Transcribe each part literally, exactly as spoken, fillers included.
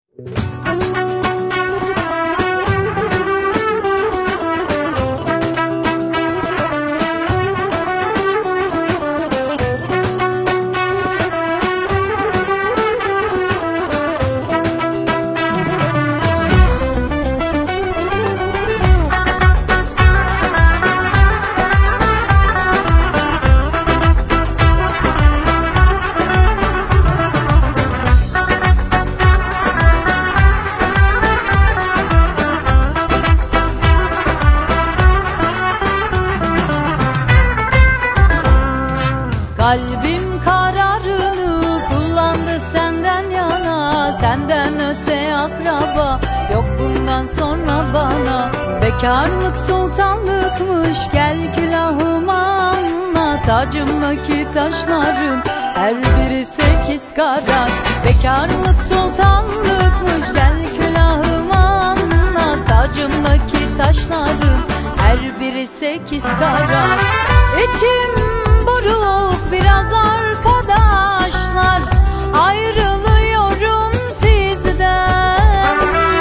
Kalbim kararını kullandı senden yana, senden öte akraba yok bundan sonra bana. Bekarlık sultanlıkmış, gel külahıma anla. Tacımdaki taşların her biri sekiz karat. Bekarlık sultanlıkmış, gel külahıma anla. Tacımdaki taşların her biri sekiz karat. İçim buruk biraz arkadaşlar, ayrılıyorum sizden.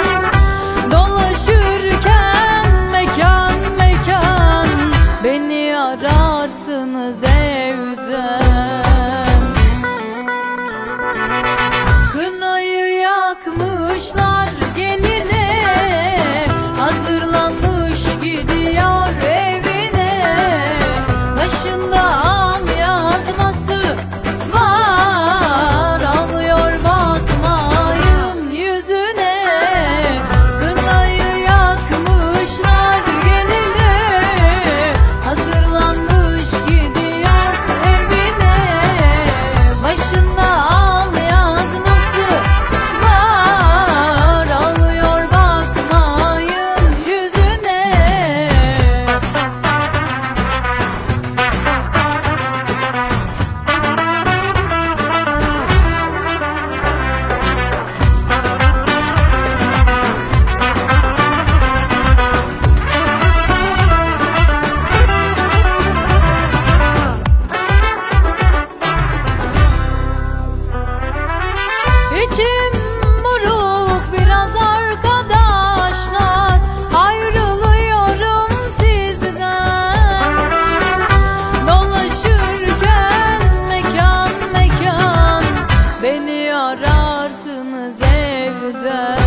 Dolaşırken mekan mekan beni ararsınız evden. Kınayı yakmışlar geline, hazırlanmış gidiyor evine. Başında al yazması var, alıyor bakmayın yüzüne. Kınayı yakmışlar geline, hazırlanmış gidiyor evine. Başında al yazması var, alıyor bakmayın yüzüne. İçim buruk biraz arkadaşlar, ayrılıyorum sizden. Dolaşırken mekan mekan beni ararsınız evden.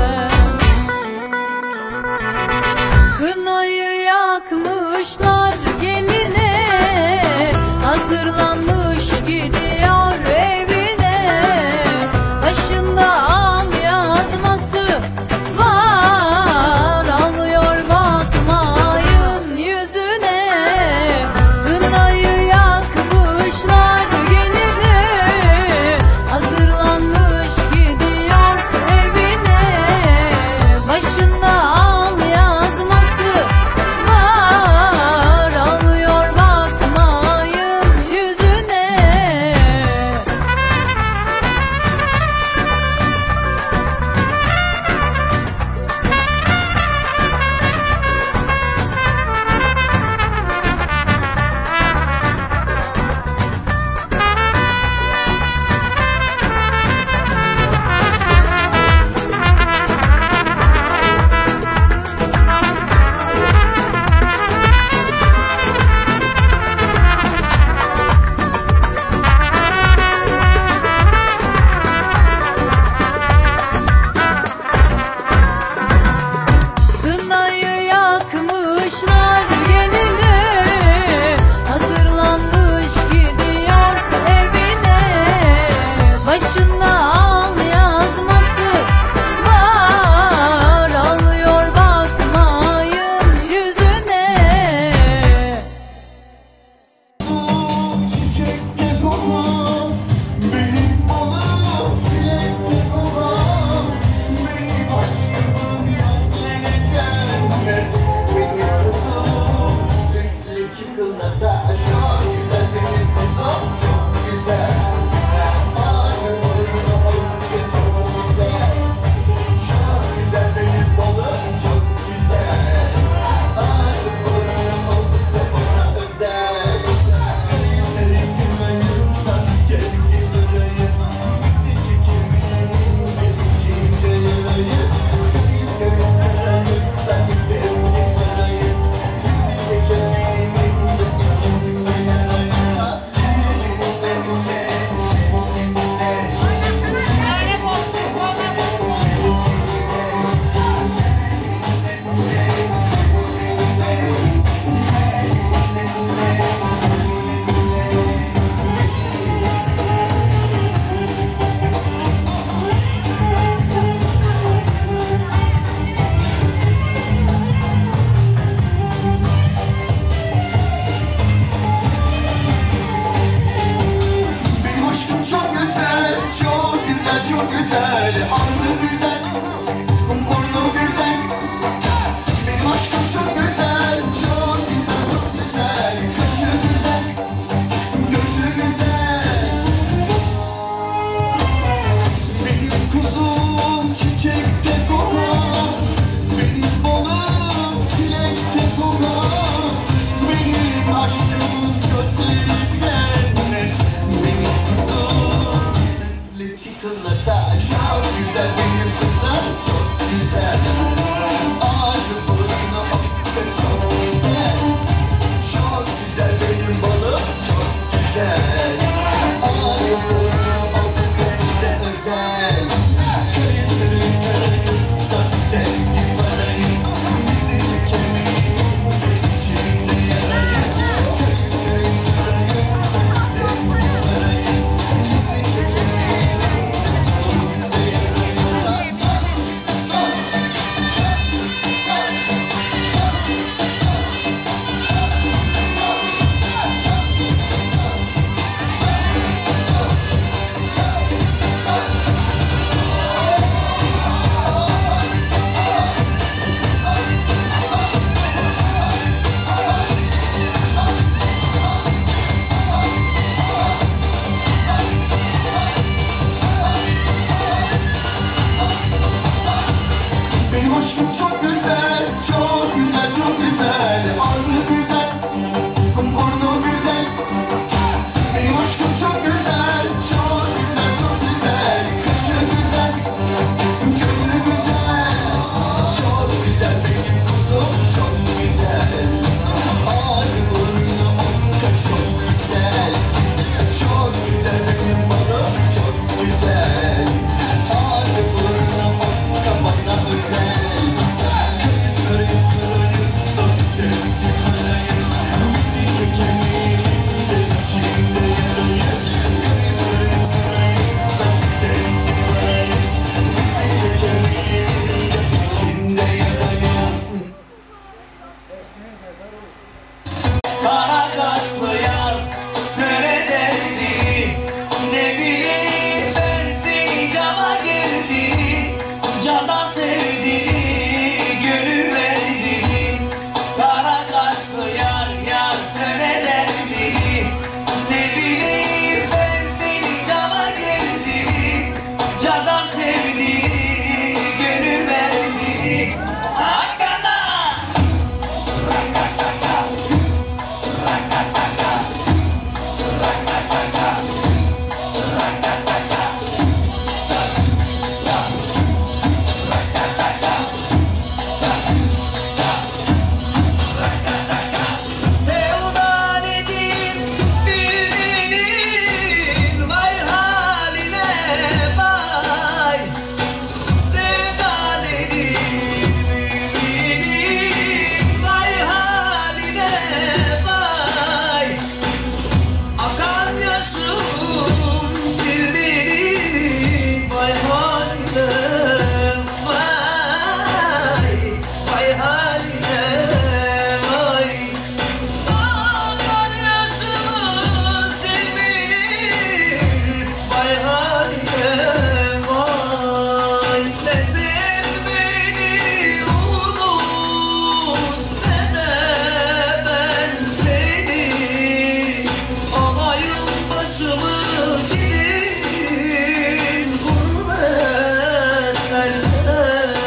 Kınayı yakmışlar geline, hazırlanmış gidiyor evine. Başında al yazması var, alıyor bakmayın yüzüne. Kınayı yakmışlar geline, hazırlanmış gidiyor evine. Başında al yazması var, alıyor bakmayın yüzüne. Ağzı güzel, burnu güzel. Benim aşkım çok güzel, çok güzel, çok güzel. Kaşı güzel, gözü güzel. Benim kuzum çiçekte kokar, benim balım çilekte kokar. Benim aşkım gözleri cennet, benim kuzum sütlü çikolata. Çok güzel benim kızım, çok güzel. Ağzı burnu okka çok güzel. Çok güzel benim balım, çok güzel. Ağzı burnu okka özel özel. Kırız kırız kırız tepsi parayız. Bizi çekemeyin, içinde yarayız. Kırız kırız kırız tepsi parayız. Bizi çekemeyin, içinde yarayız. Benim aşkım çok güzel, çok güzel, çok güzel. Ağzı güzel, burnu güzel. Benim aşkım çok güzel, çok güzel, çok güzel. Kaşı güzel, gözü güzel. Çok güzel benim kuzum, çok güzel. Ağzı burnu okka çok güzel. Çok güzel benim balım, çok güzel. Ağzı burnu okka bana özel. Kırız kırız kırız tepsi parayız. Bizi çekemeyin, içinde yarayız. Kırız kırız kırız tepsi parayız. Bizi çekemeyin, içinde yarayız. Kara kaşlı yar söyle derdini, ne bileyim ben seni cana geldiğini, cana sevdiğini, gönül verdiğini. Kara kaşlı yar yar söyle derdini, ne bileyim ben seni cana geldiğini, cana sevdiğini, gönül verdiğini. Hakkana! Sevda nedir bilmenin, vay haline vay. Sevda nedir bilmenin, vay haline vay. Akan yaşım silmenin, vay haline vay. Vay haline vay. Akan yaşımı silmenin, vay haline vay. Ne sen beni unut, ne de ben seni. Alayım başımı gidin gurbet elde.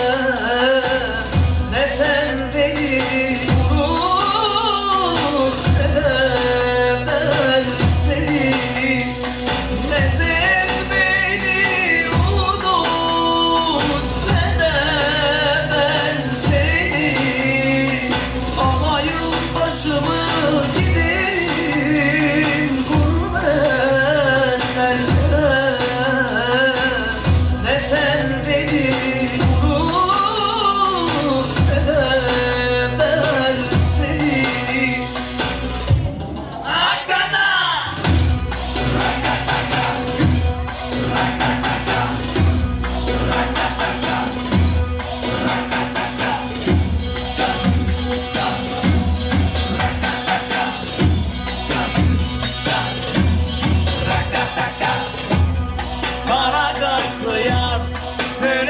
Ne sen beni unut, ne de ben seni. Ne sen beni unut, ne de ben seni. Alayım başımı gidin gurbet elde. Ne sen beni unut, ne de ben seni. Hakkana! Kara kaşlı yar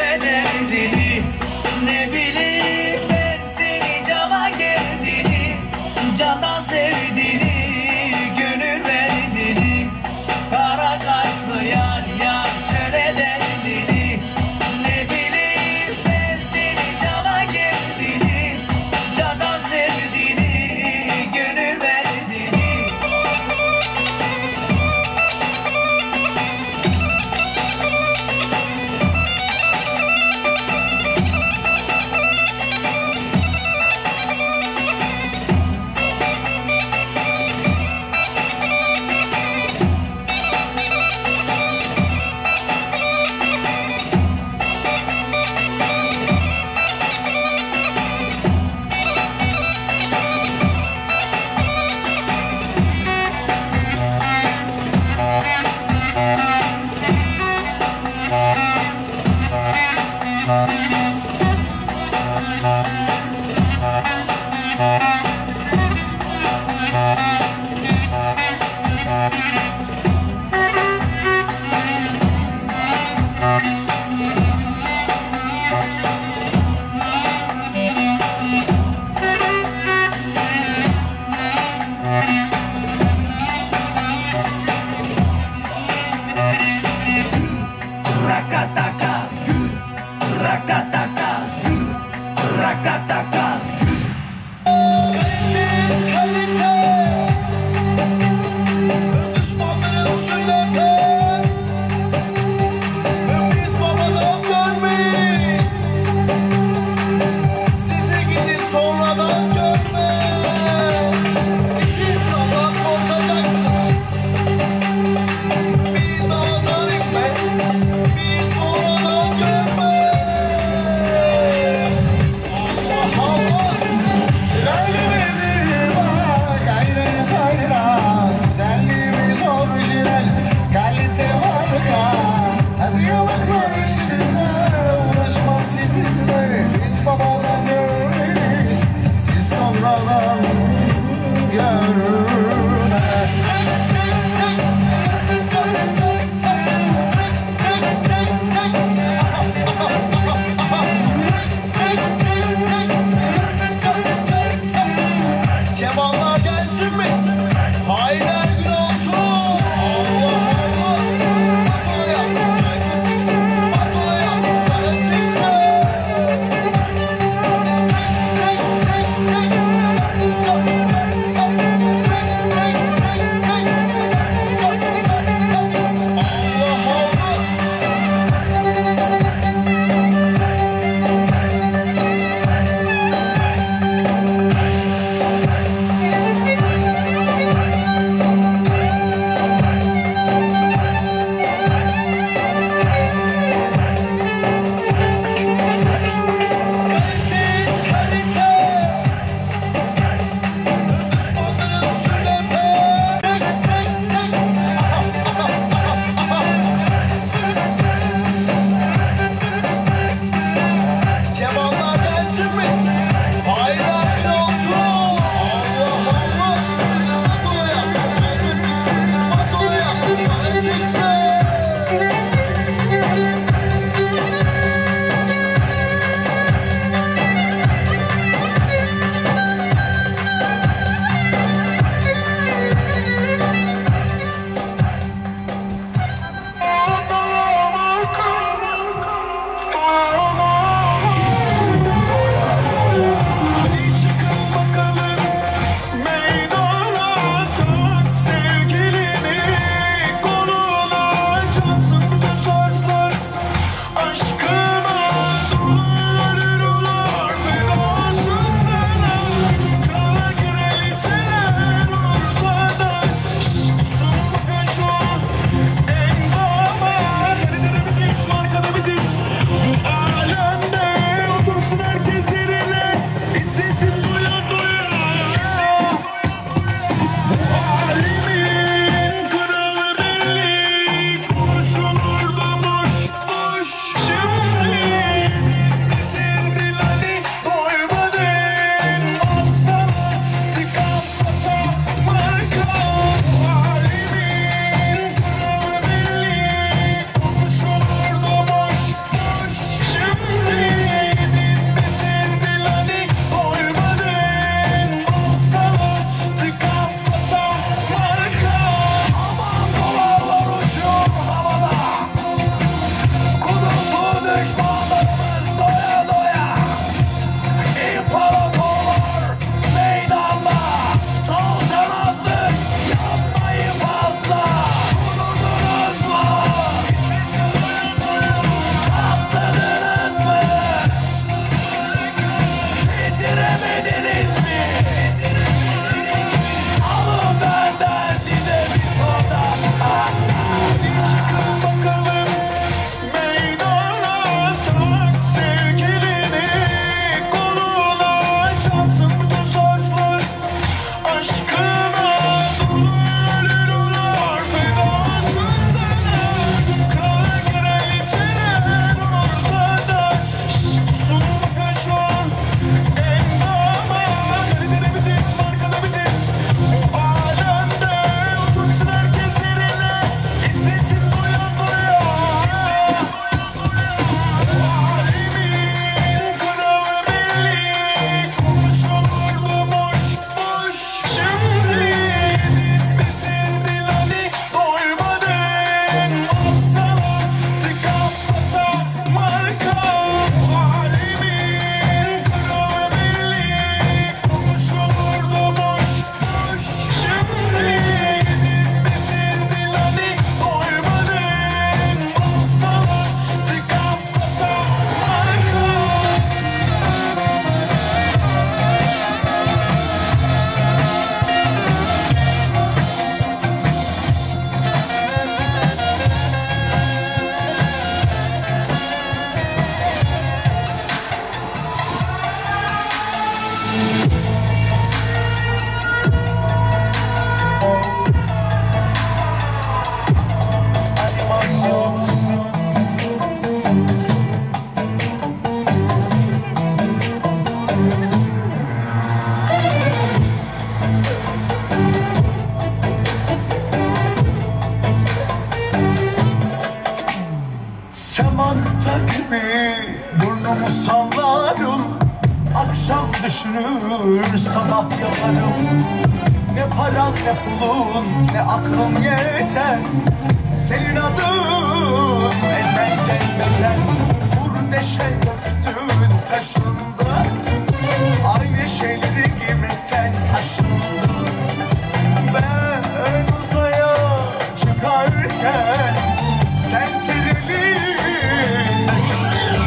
gibi burnumu sallarım. Akşam düşünür sabah yaparım. Ne paran ne pulun ne aklım yeter. Senin adın ezenden beter. Vur deşen döktün taşında. Aynı şeyleri giymekten aşındım. Ben uzaya çıkarken sen serilin taşındın.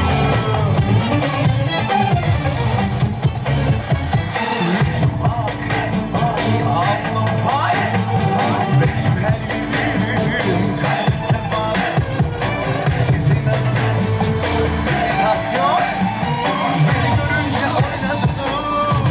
Alnım pay, benim her yerim kalite var. Sizin adınız meditasyon, beni görünce oynadınız.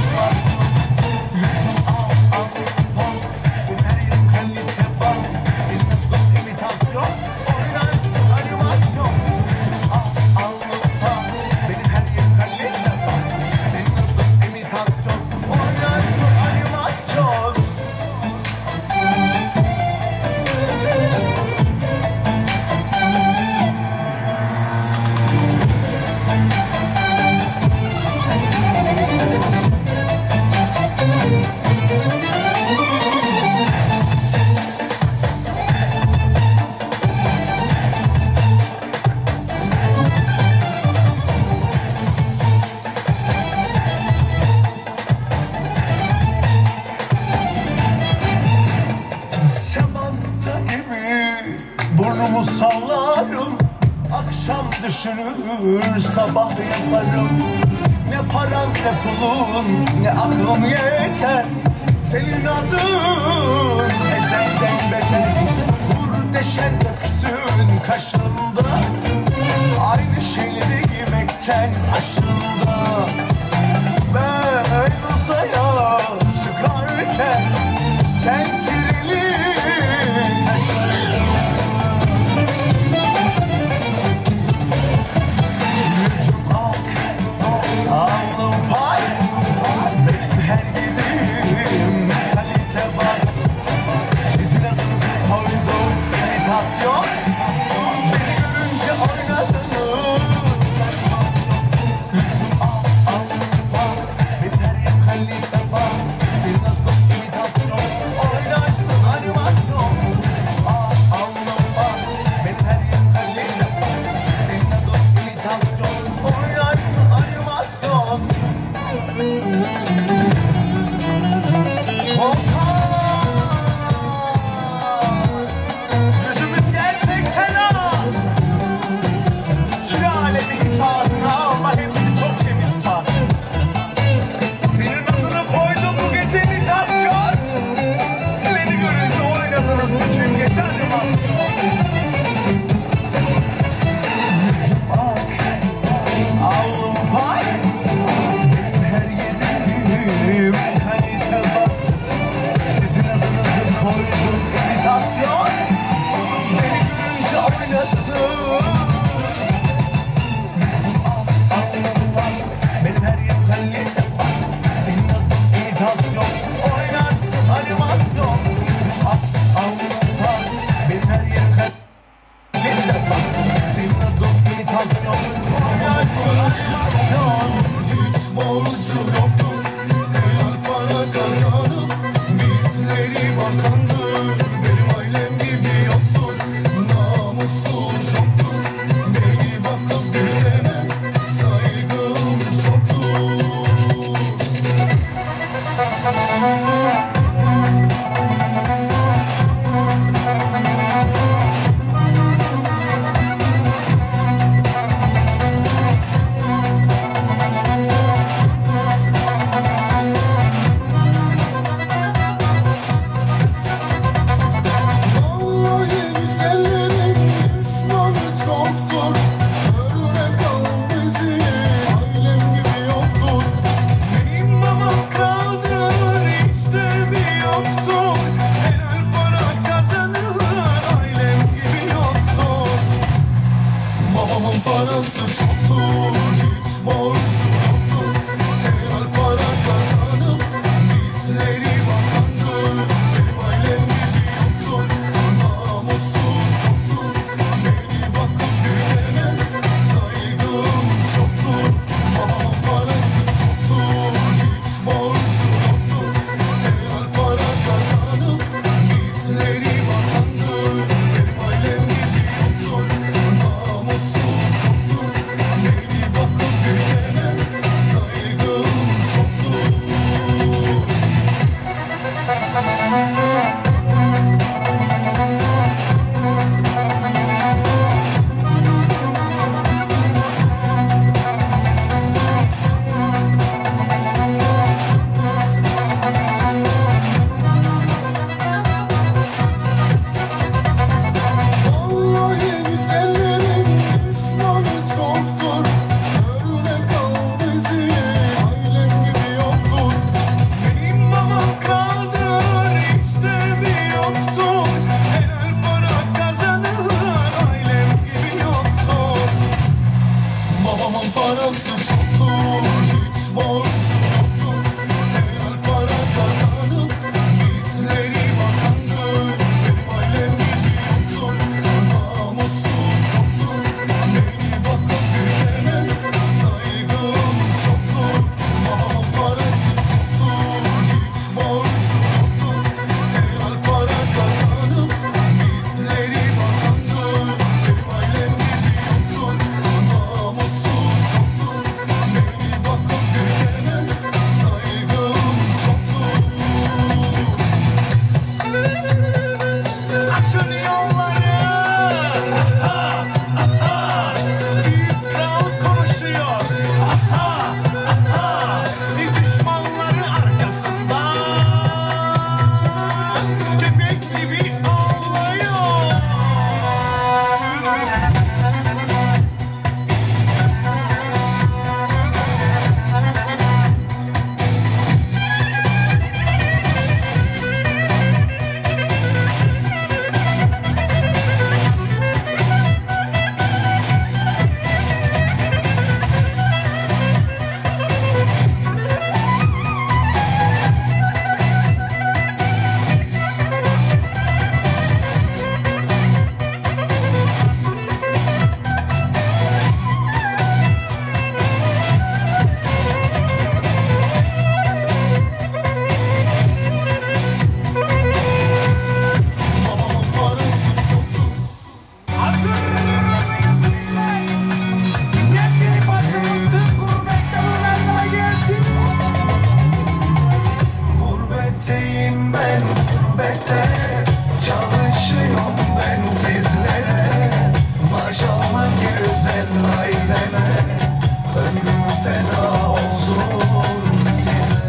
Yüzüm al, al, al, benim her yerim kalite var. Sizin adınız imitasyon, oynasın animasyon. Al, alnım pay, benim her yerim kalite var. Sizin adınız imitasyon, oynasın animasyon. Samantha gibi burnumu sallarım. Akşam düşünür sabah yaparım. Ne param ne pulun ne aklım yeter. Senin adın ezenden beter. Vur deşen döksün kaşında. Aynı şeyleri giymekten aşında. Ben uzaya çıkarken sen serilin taşındın. Yüzüm ak, alnım pay, benim her yerim kalite var. Sizin adınızı koydum meditasyon, beni görünce oynadınız. Babamın parası çoktur, hiç borcu yoktur. Helal para kazanıp giysileri bakandır. Benim ailem gibi yoktur, namusu çoktur. Beni bakıp büyüyene saygım çoktur. Babamın parası çoktur, hiç borcu yoktur. Helal para kazanıp giysileri bakandır. Benim ailem gibi yoktur, namusu çoktur. Beni bakıp büyüyene saygım çoktur. Açın yolları. Aha, aha. Büyük kral konuşuyor. Aha, aha. Düşmanları arkasında köpek gibi ağlıyor. Babamın parası çoktur. Hazır mıyız millet? Yepyeni parçamız tüm gurbette bunlarla gelsin. Gurbetteyim ben, gurbette çalışıyorum ben sizlere. Maşallah güzel aileme, ömrüm feda olsun size.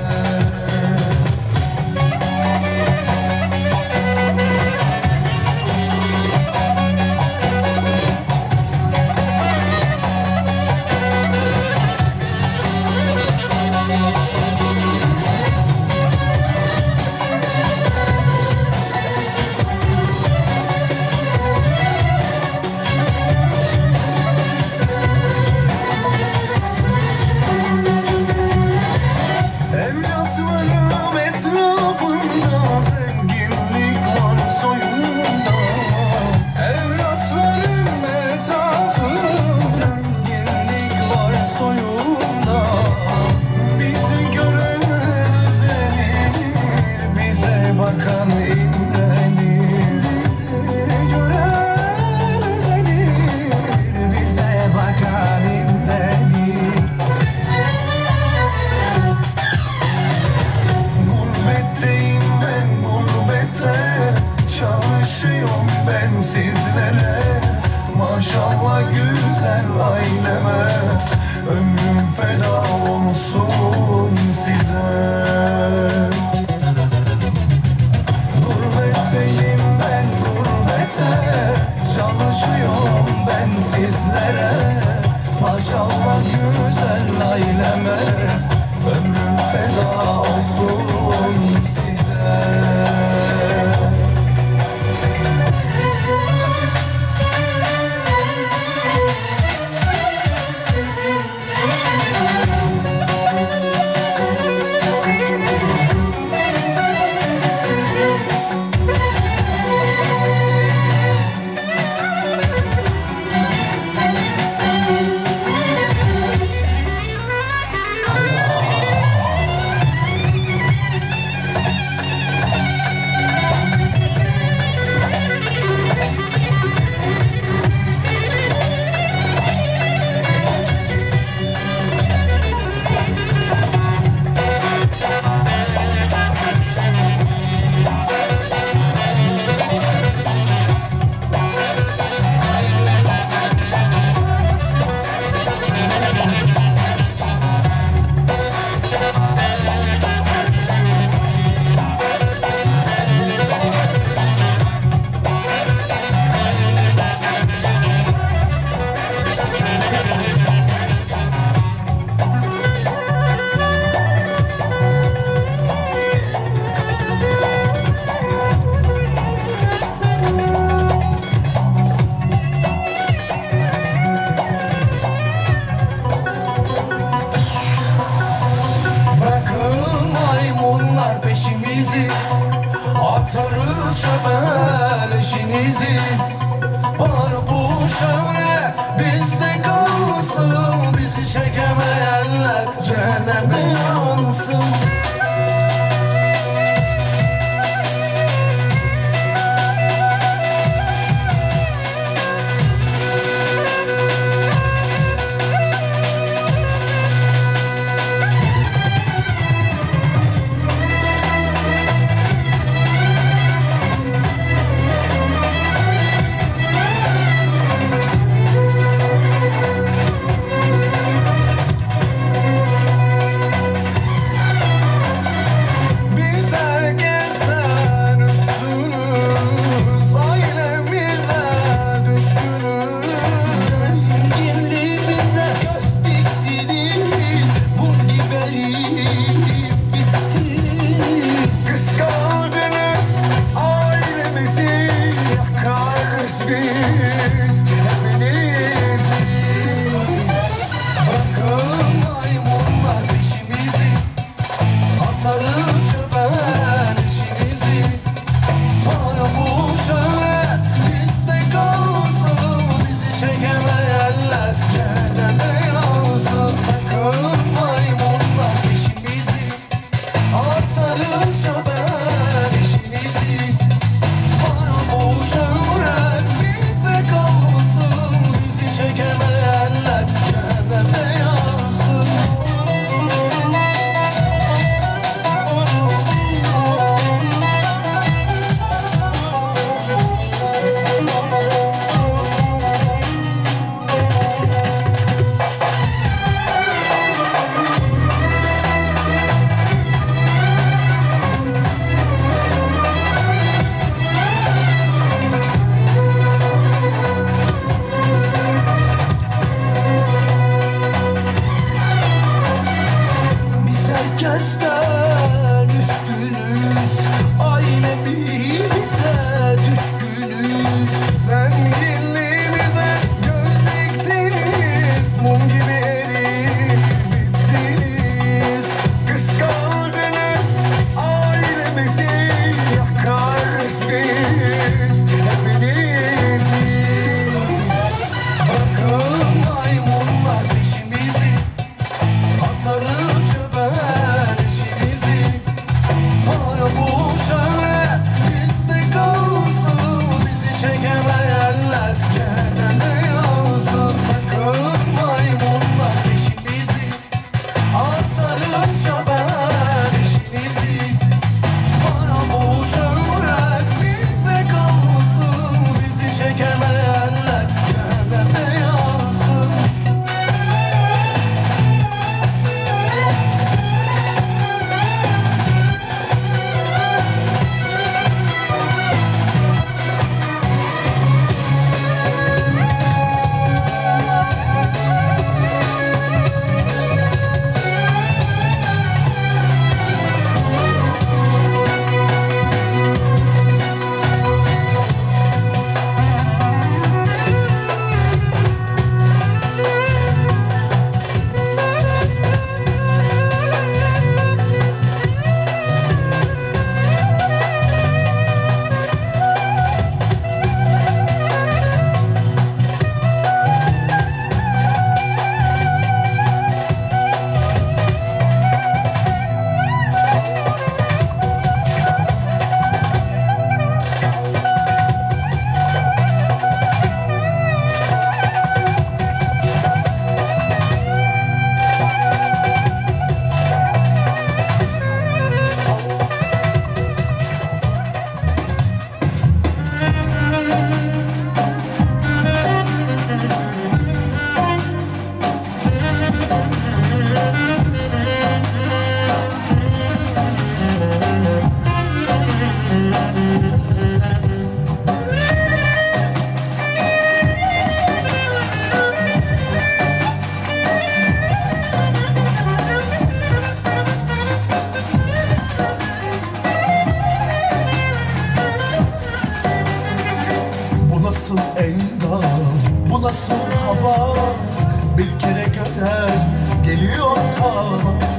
Evlatlarım etrafında, zenginlik var soyunda. Evlatlarım etrafında, zenginlik var soyunda. Bizi gören özenir, bize bakan imrenir. Bizi gören özenir, bize bakan imrenir. Gurbetteyim ben, gurbette çalışıyorum ben sizlere. Maşallah güzel aileme, ömrüm feda olsun size. Gurbetteyim ben, gurbette çalışıyorum ben sizlere. Maşallah güzel aileme, ömrüm feda olsun size. peşimizi. Var bu şöhret bizde kalsın, bizi çekemeyenler cehenneme yansın. Herkesten üstünüz, ailemize düşkünüz. Zenginliğimize göz diktiniz, mum gibi eriyip bittiniz. Kıskandınız ailemizi, yakarız biz hepinizi. Bakın maymunlar peşimizi, atarız çöpe. nasıl hava, bir kere gören geliyor ta.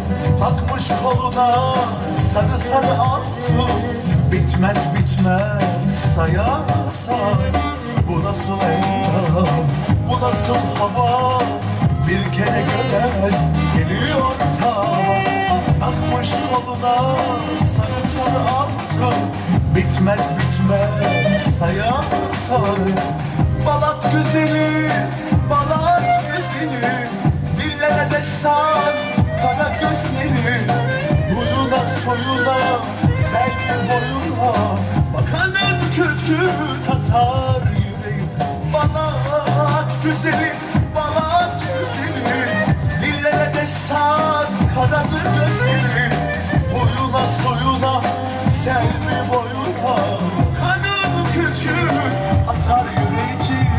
Takmış koluna sarı sarı altın, bitmez bitmez saya say. Bu nasıl endam, bu nasıl hava? Bir kere gören geliyor tava. Takmış koluna sarı sarı altın. Bitmez bitmez saya say. Balat güzeli, balat güzeli, dillere destan kara gözleri. Huyuna soyuna, sevgi boyuna, bakanın kütkü tatar yüreği. Balat güzeli, balat güzeli, dillere destan karadır gözleri. Huyuna soyuna, sevgi boyuna, bakanın kütkü atar yüreği.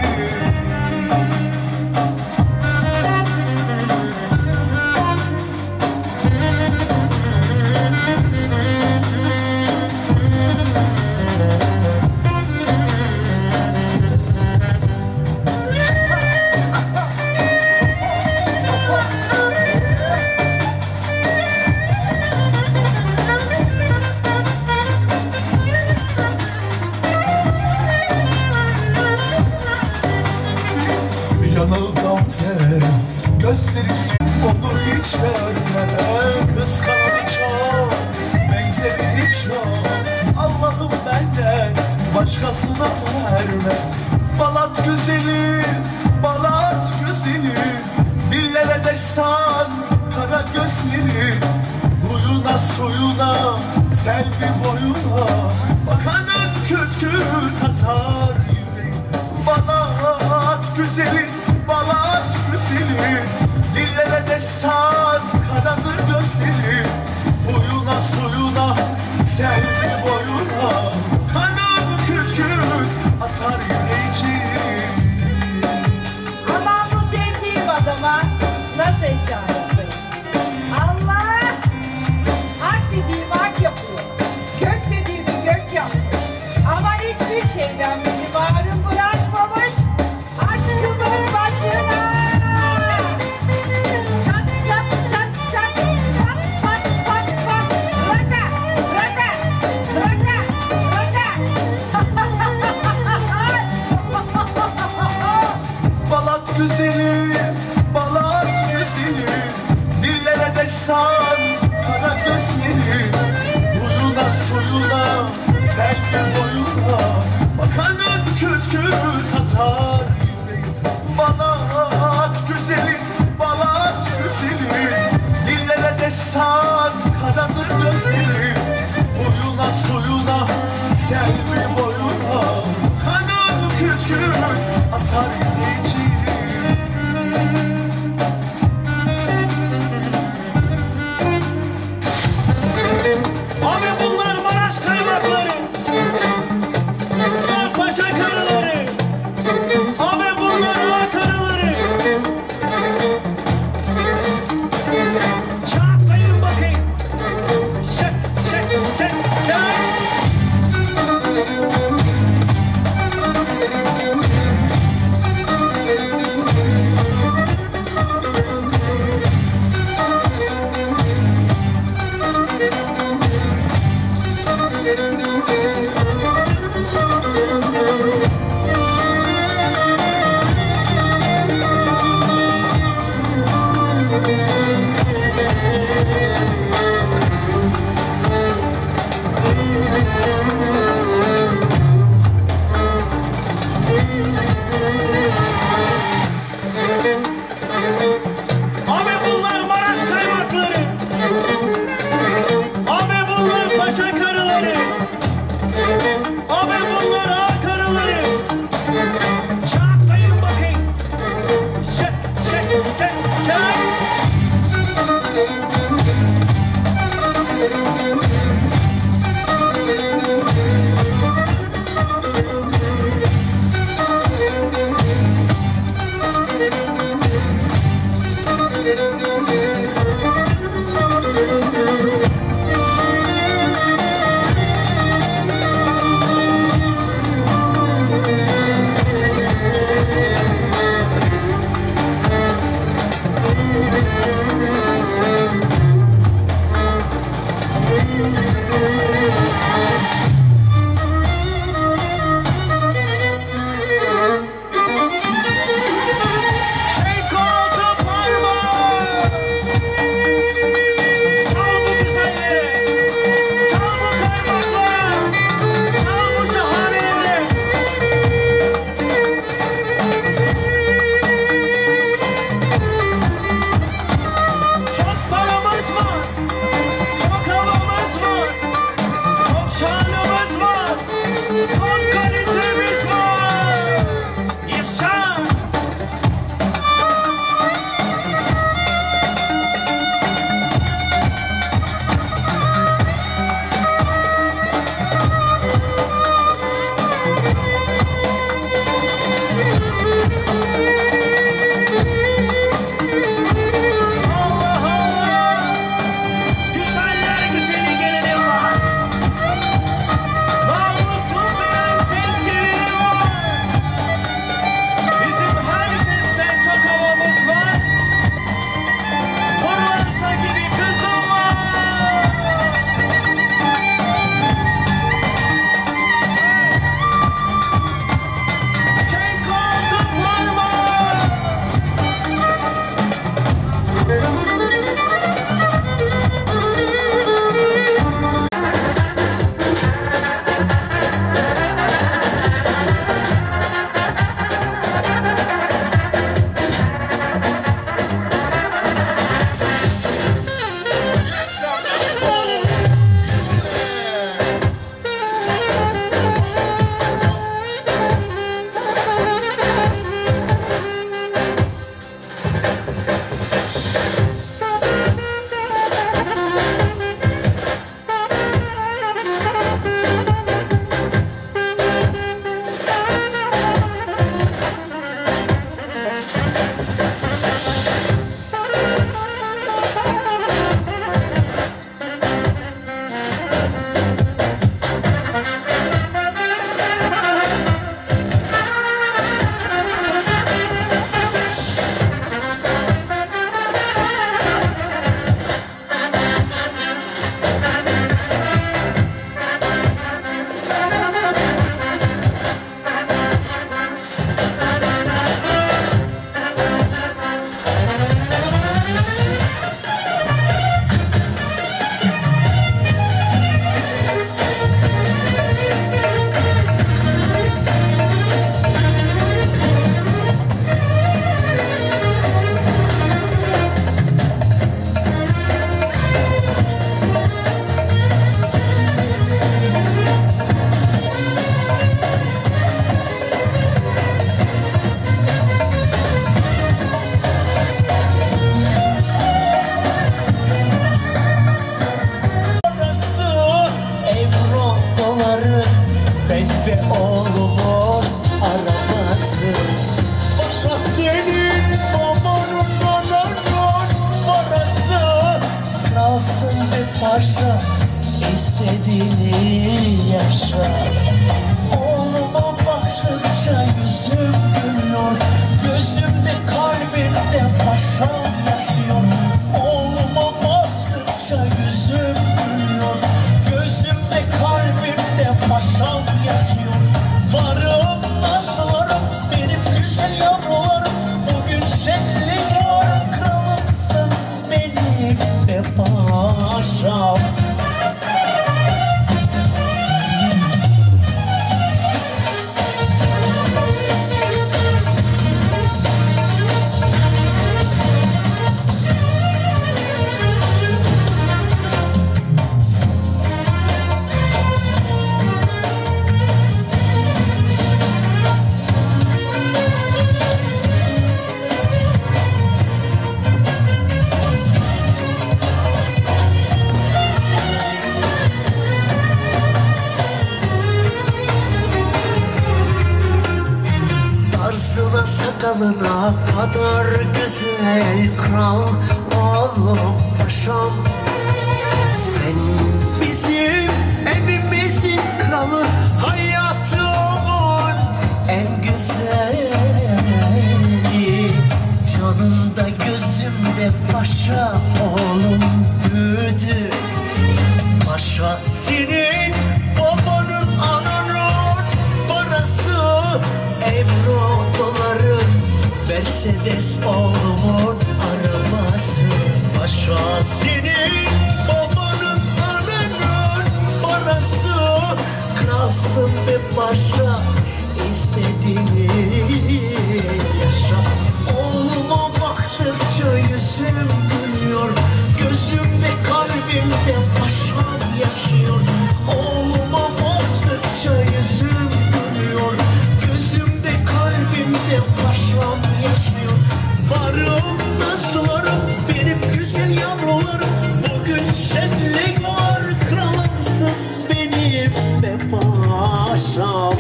Gösterisi onu hiç görme. Kız kanadı çok, benzeri hiç yok. Allah'ım benden başkasına verme. Balat güzeli, balat güzeli, dillere destan kara gözleri. Huyuna suyuna, sevgi boyuna, bakanın kütkü tatar yüreği. Balat güzeli, balat güzeli, dillere destan karadır gözleri. Huyuna suyuna, sevgi boyuna, kanın kütkün atar yüreği. Ama bu sevdiğim adama nasıl icazet? Allah! Ak dediğim ak yapıyor, gök dediğimi gök yapıyor. Ama hiçbir şeyden beni bağrım bırakmamış aşkımın başına. Çat çat çat çat, pat pat pat pat, raka raka raka raka. Balat güzeli, balat güzeli, dillere destan kara gözleri. Huyuna suyuna, sevgi boyuna, bakanın kütkü tatar yüreği. Balat güzeli, balat güzeli, dillere destan karadır gözleri. Huyuna suyuna, sevgi boyuna, kanın kütkü atar yüreği. Abi bunlar Maraş kaymakları, bunlar paşa karıları. Abi Paşa istediğini yaşa. Oğluma baktıkça yüzüm gülüyor, gözümde kalbimde paşam yaşıyor. Oğluma baktıkça yüzüm gülüyor, gözümde kalbimde paşam yaşıyor. Varım nazlılarım benim güzel yavrularım, bugün şenlik var, kralımsın benim de paşam. Tarzına sakalına kadar güzel kral oğlum paşam. Sen bizim evimizin kralı, hayatımın en güzeli. Canımda gözümde paşa oğlum büyüdü. Paşa senin babanın ananın parası, euro doları, Mercedes oğlumun arabası. Paşa senin babanın ananın parası, kralsın be paşa, istediğini yaşa. Oğluma baktıkça yüzüm gülüyor, gözümde kalbimde paşam yaşıyor. Oğluma baktıkça yüzüm gülüyor, gözümde kalbimde paşam yaşıyor. Varım nazlılarım benim güzel yavrularım, bugün şenlik var, kralımsın benim be paşam.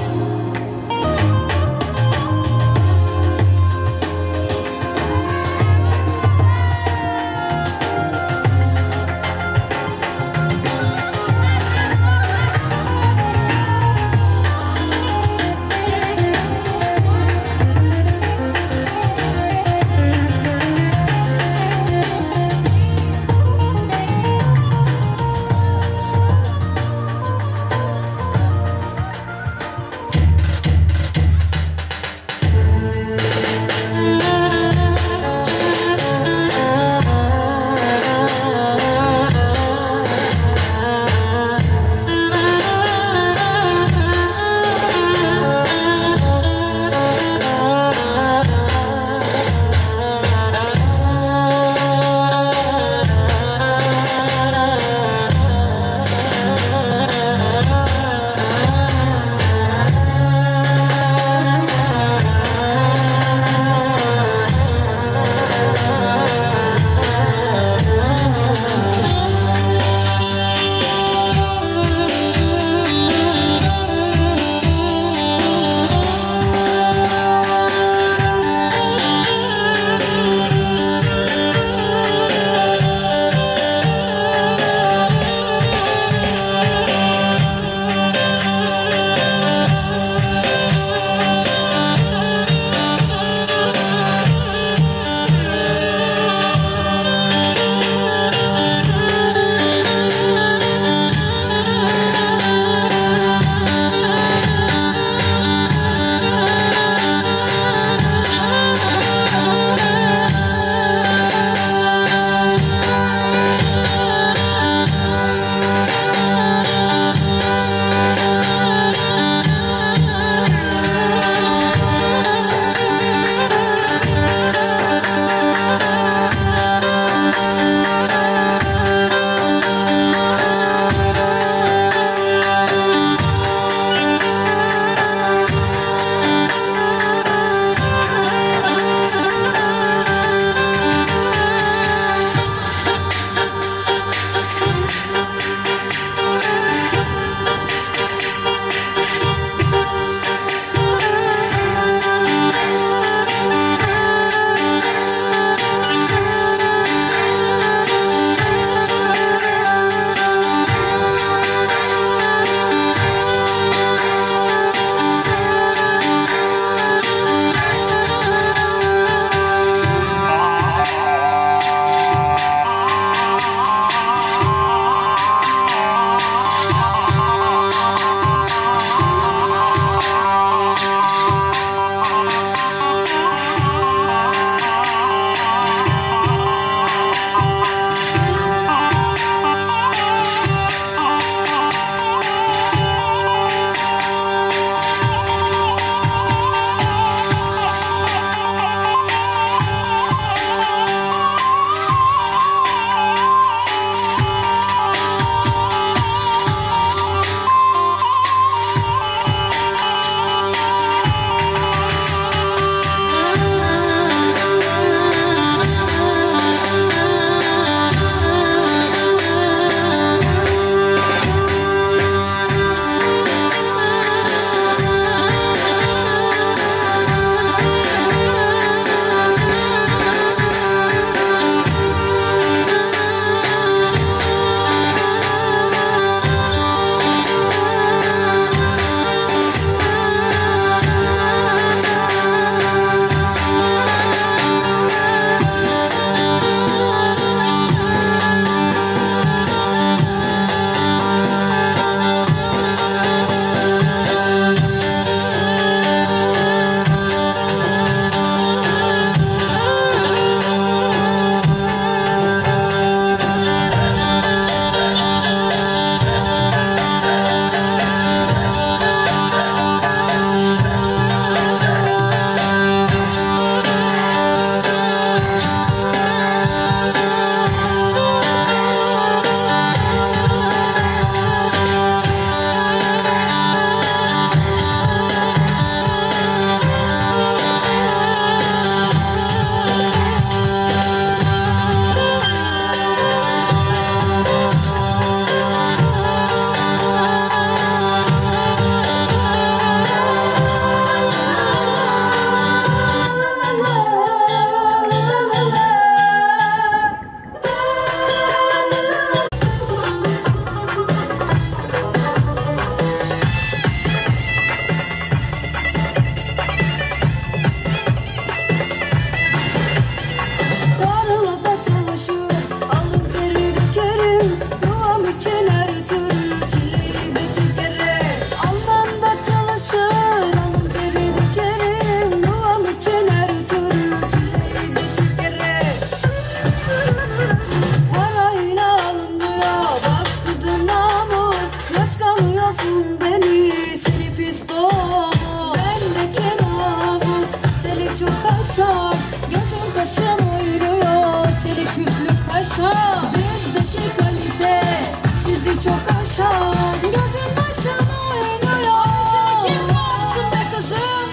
aşağı. Bizdeki kalite sizi çok aşağı. Gözün başına oynuyor. Seni kim batsın be kızım?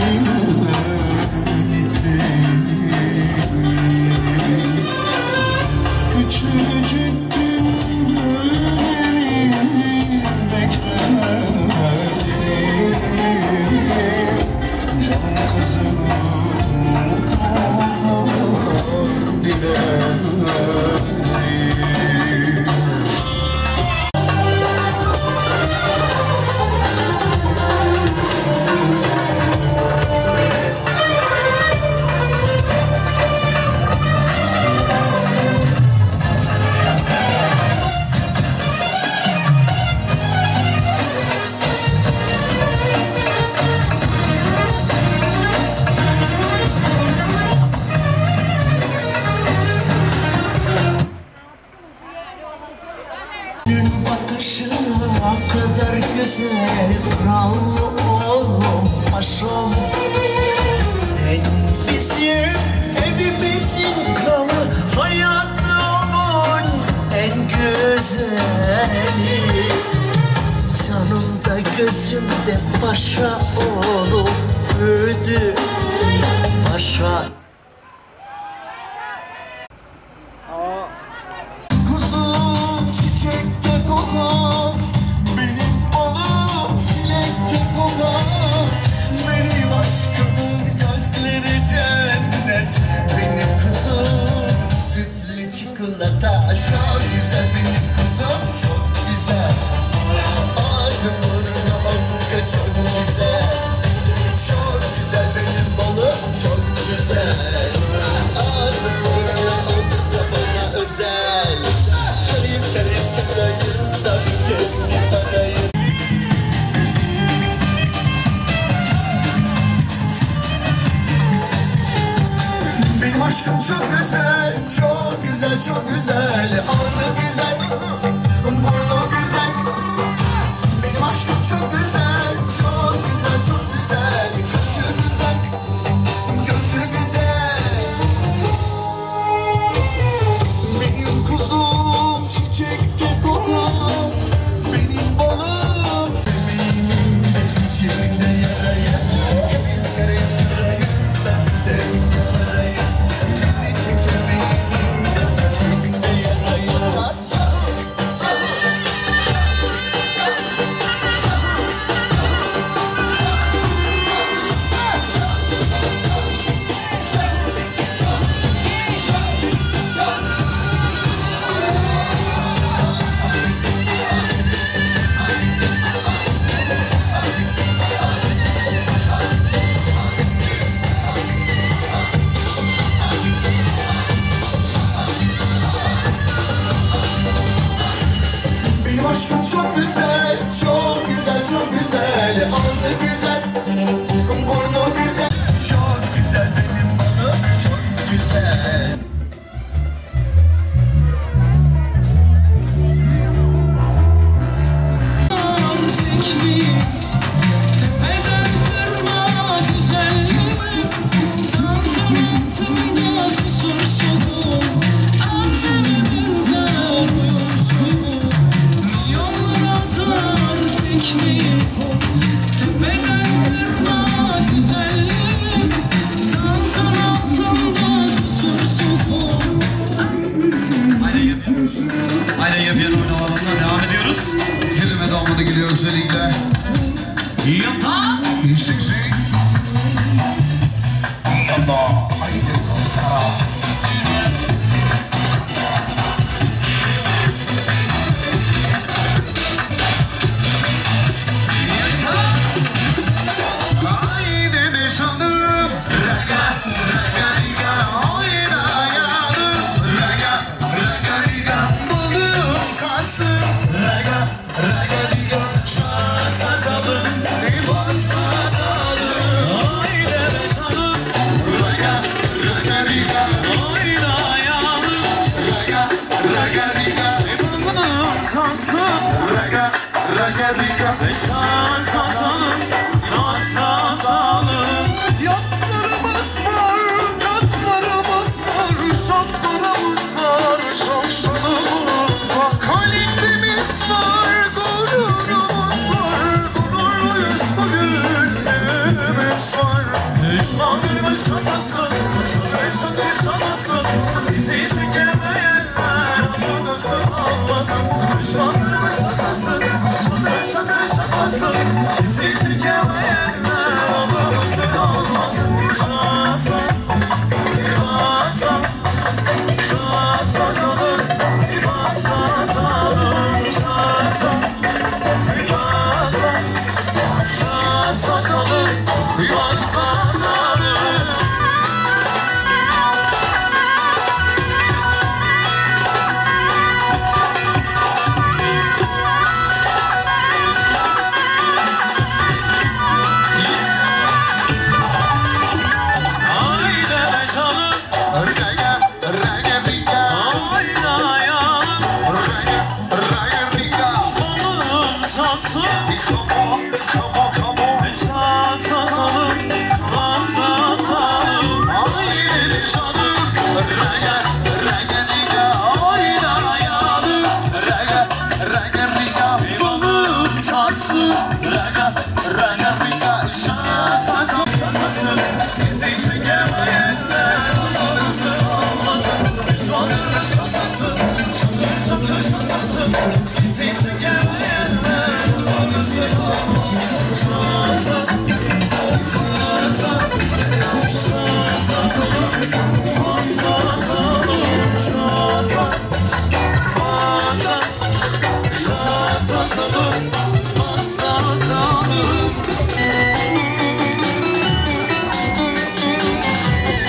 güzel krallı oğlum paşam. Sen bizim evimizin kralı, hayatımın en güzeli. Canımda gözümde paşa oğlum büyüdü paşa. Kuzum çiçekte kokar, benim balım çilekte kokar. Benim aşkımın gözleri cennet, benim kızım sütlü çikolata. Çok güzel benim kızım, çok güzel. Ağzı burnu omurga çok güzel. Çok güzel benim balım, çok güzel. Ağzı burnu omurga bana özel. Karayız karayız karayız da bir tepsi parayız. Benim aşkım çok güzel, çok güzel, çok güzel. Ağzı güzel, burnu güzel. Benim aşkım çok güzel, çok güzel, çok güzel. Kaşı güzel, gözü güzel. Benim kuzum çiçekte kokar, benim balım bebeğimin içinde yarayız. Biz karayız karayız da ders yaparayız. Bizi çekemeyin de içinde yarayız. Düşmanlarımı şatasın, çözer çatır şatasın. Sizi çekemeyenler adınızı almasın. Düşmanlarımı şatasın, çözer çatır şatasın. Sizi çekemeyenler adınızı almasın. Şata, bata, şata kalır, bata kalır, şata, bata, şata kalır, bata kalır. Haydi be canım, Rega, rega, riga. haydi ayağım, Rega, rega, riga. kolum çatsın. Come on, come on, come on. Çatasalım, çatasalım. Haydi canım. Rega, rega, riga. Oyna ayağını. Rega, rega, riga. Kolum çatsın. Rega, rega, riga. Şatasın, şatasın. Sizi çekemeyenler adınızı almasın. Düşmanlarına şatasın, çatır çatır şatasın. Sizi çekemeyenler adınızı almasın. Şata, bata, şatasalım, patlatalım. Şata, bata, şatasalım, patlatalım.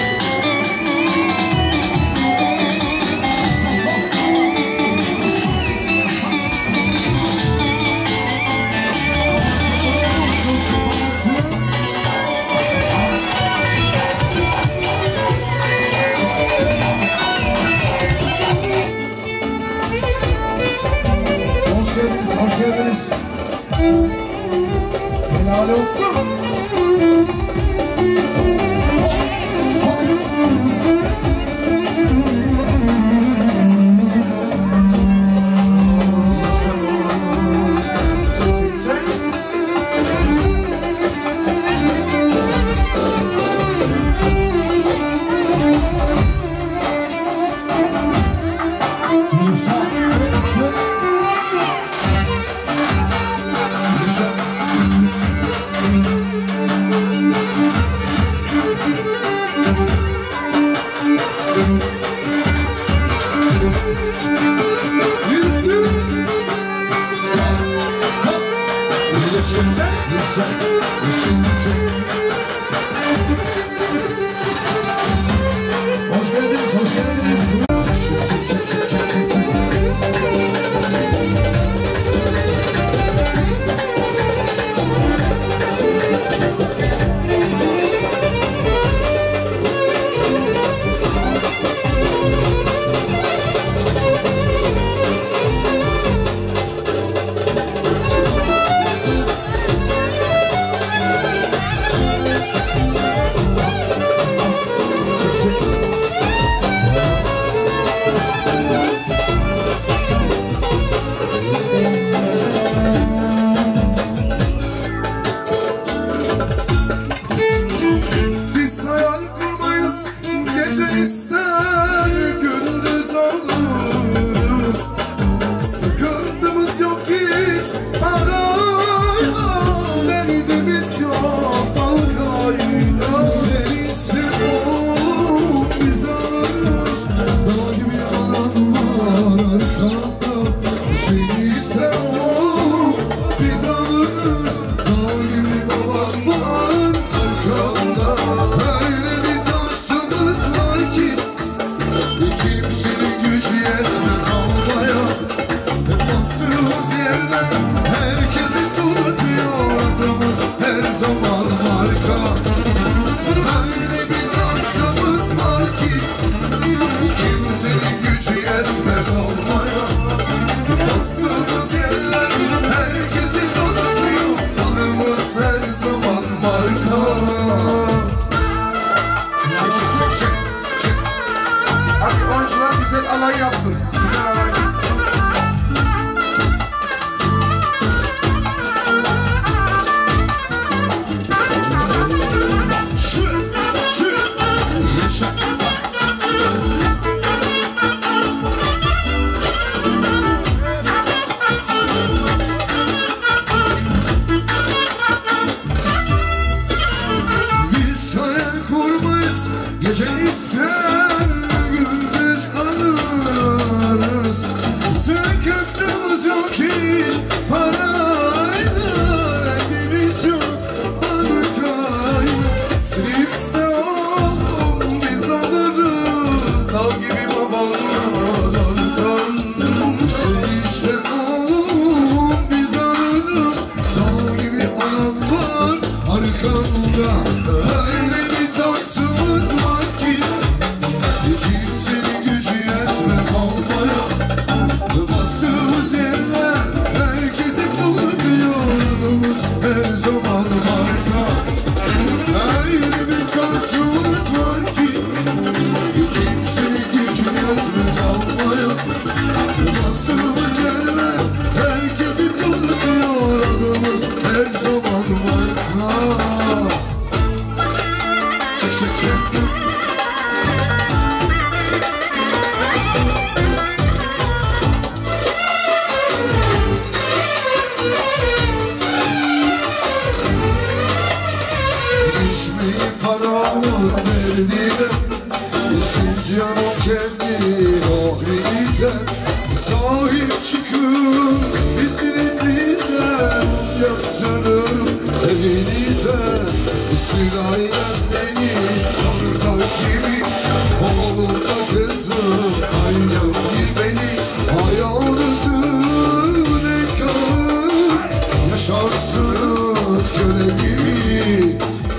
paramın derdine siz yanım kendi ahlinize sahip çıkın biz birbirimize yaptırırım elinize sırayla beni ortak gibi oğlumda kızım kaynar güzeli hayalınızın ekranı yaşarsınız köle gibi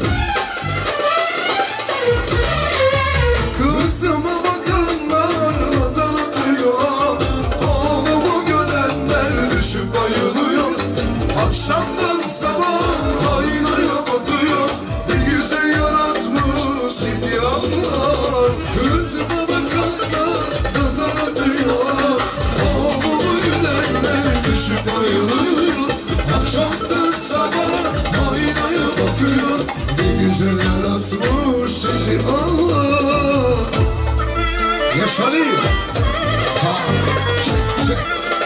kızıma bakanlar nazar atıyor oğlumu görenler düşüp bayılıyor akşamdan sabah aynaya bakıyor bir güzel yaratmış sizi Allah kızıma bakanlar nazar atıyor oğlumu görenler düşüp bayılıyor akşamdan sabah aynaya bakıyor bir güzel yaratmış sizi Allah yaşanıyor ha çık çık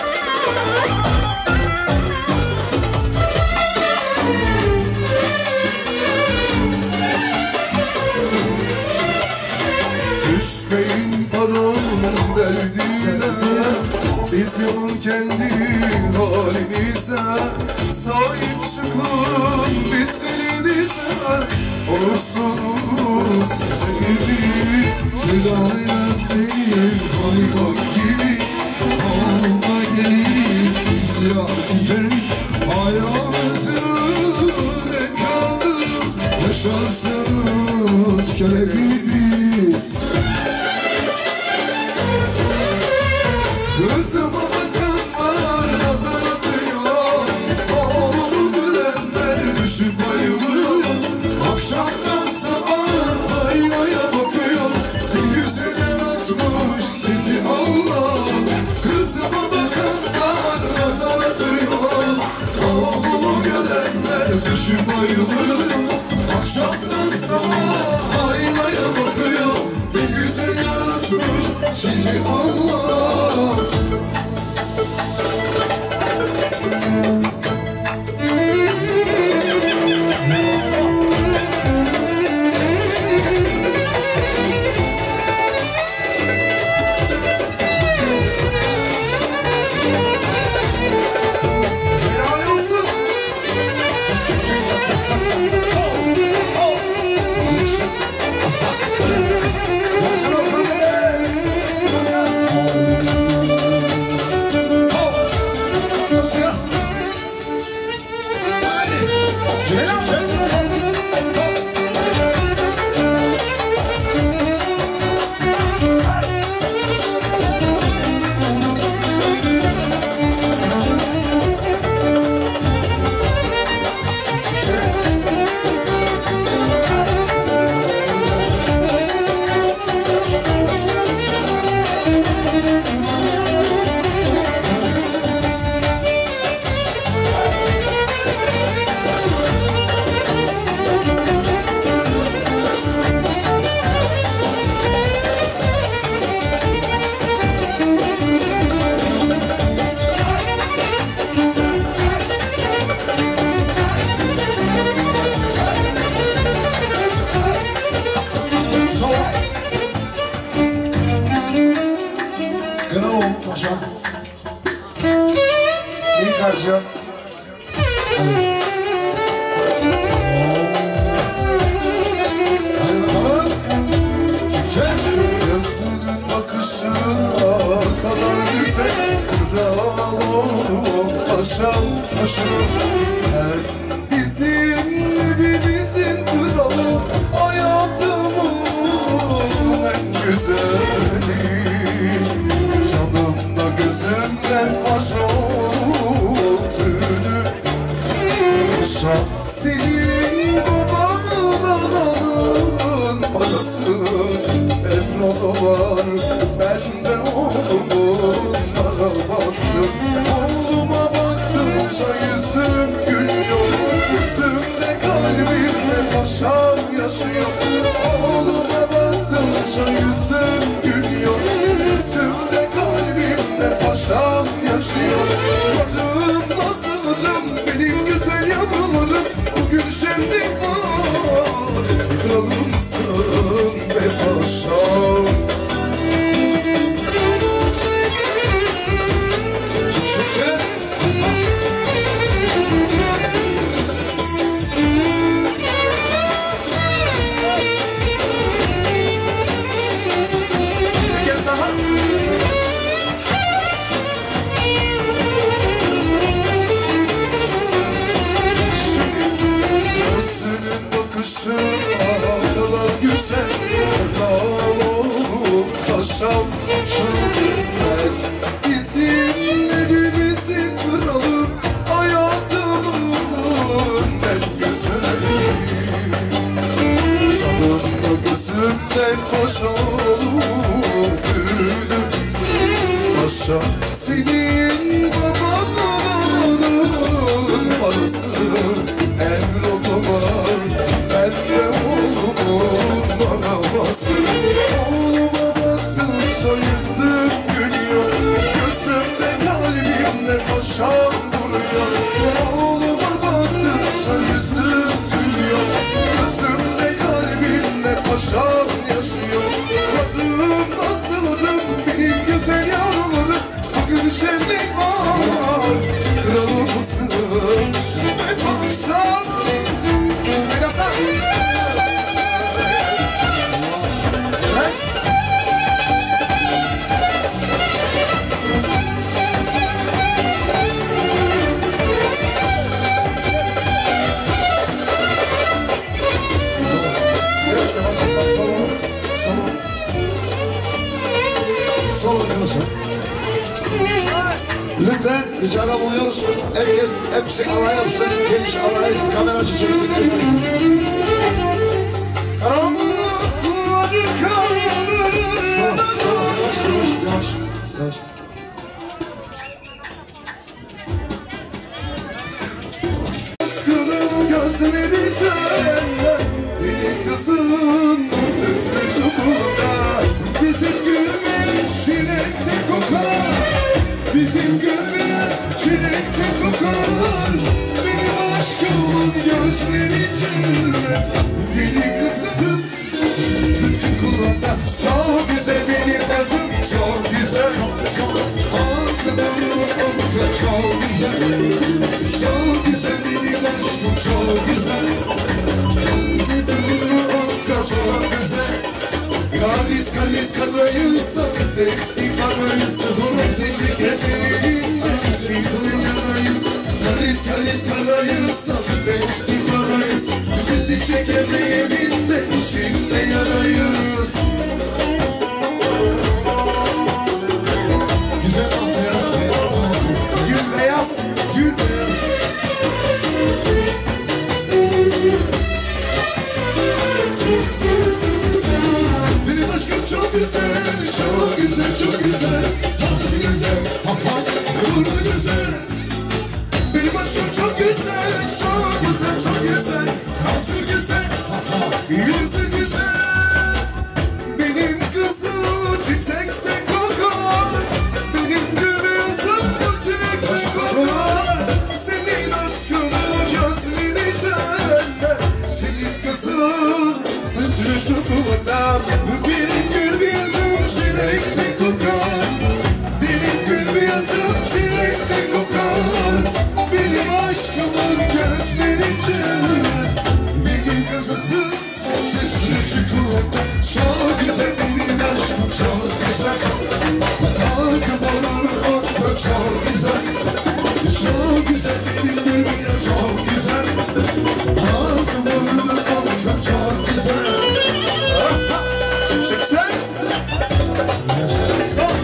düşmeyin paranın derdine siz yanın kendi halinize sahip çıkın bizlerinize olursunuz sevgili silahla değil hayvan gibi alma gelin ya güzel ayağınızın ekranı yaşarsınız köle gibi kızıma bakanlar nazar atıyor oğlumu görenler düşüp bayılıyor akşamdan sabah aynaya bakıyor bir yüzü yaratmış sizi Allah kızıma bakanlar nazar atıyor oğlumu görenler düşüp bayılıyor akşamdan sabah aynaya bakıyor bir yüzü yaratmış sizi Allah Kına ol paşa. İyi karıcığım. Hadi bakalım. Çek. Yazının bakışına kadar güzel. Kral ol paşam paşam. Sen bizim hepimizin kralı. Hayatımın en güzeli. Canımla gözümden paşa öldürdü paşa senin babanın ananın parası Evroda var bende oğlumun arabası oğluma baktıkça yüzüm gülüyor gözümde kalbimde paşam yaşıyor oğluma baktıkça yüzüm gülüyor gözümde kalbimde paşam yaşıyor varım nasılım benim güzel yavrularım bugün şenlik var kralımsın be paşam. Paşam çok güzel, bizim evimizin kralı, hayatımın en güzeli. Canımda gözümden paşam büyüdüm. Paşa senin babanın parası, emrolu var, ben de oğlumun banaması. Yüzüm gülüyor, gözümde kalbimde paşam duruyor. Oğluma baktıkça yüzüm gülüyor, gözümde kalbimde paşam yaşıyor. Varım nasıldım benim güzel yavrularım, bugün şenlik var, kralımsın ve paşam. Oynasana. Lütfen ricada bulunuyoruz. Herkes hepsi alay yapsın. Geniş alay, kameracı çeksin. Herkes. Karanlıkları kaldırır. Yavaş, yavaş, yavaş, yavaş. Aşkının gözleri cennet, senin kızın sütlü çukurda. Bizim gülümüz çilekli kokar, bizim gülümüz çilekli kokar. Benim aşkımın gözleri cennet, benim kızın sütlü çukurda. Çok güzel benim kızım, çok güzel. Ağzımın okka çok güzel, çok güzel benim aşkım, çok güzel. Çok güzel. Kalis kalis kalmayız da, teksi kalmayız da, zorla seçik yeteneğin şimdi yanayız. Kalis kalis kalmayız da, teksi kalmayız, bizi çekemeyelim de şimdi yanayız. Güzel al beyaz beyaz ağzı, gül beyaz, gül beyaz. Senin aşkın çok güzel, çok güzel, çok güzel. Nasıl güzel, ha ha, ruhu güzel. Benim aşkım çok güzel, çok güzel, çok güzel. Nasıl güzel, ha ha, yüzü güzel. Benim kızım çiçekte kokar, benim gülüm çiçekte kokar. Senin aşkın gözleri cennet, senin kızın sütlü çikolata. Benim gül beyazım çilekte kokar, benim gül beyazım çilekte kokar. Benim aşkımın gözleri cennet, benim kızısın sütlü çikolata. Çok güzel benim aşkım, çok güzel. Ağzım olur okta, çok güzel. Çok güzel benim dünya, çok güzel. Ağzım olur okta, çok güzel. Çeksen. Stop.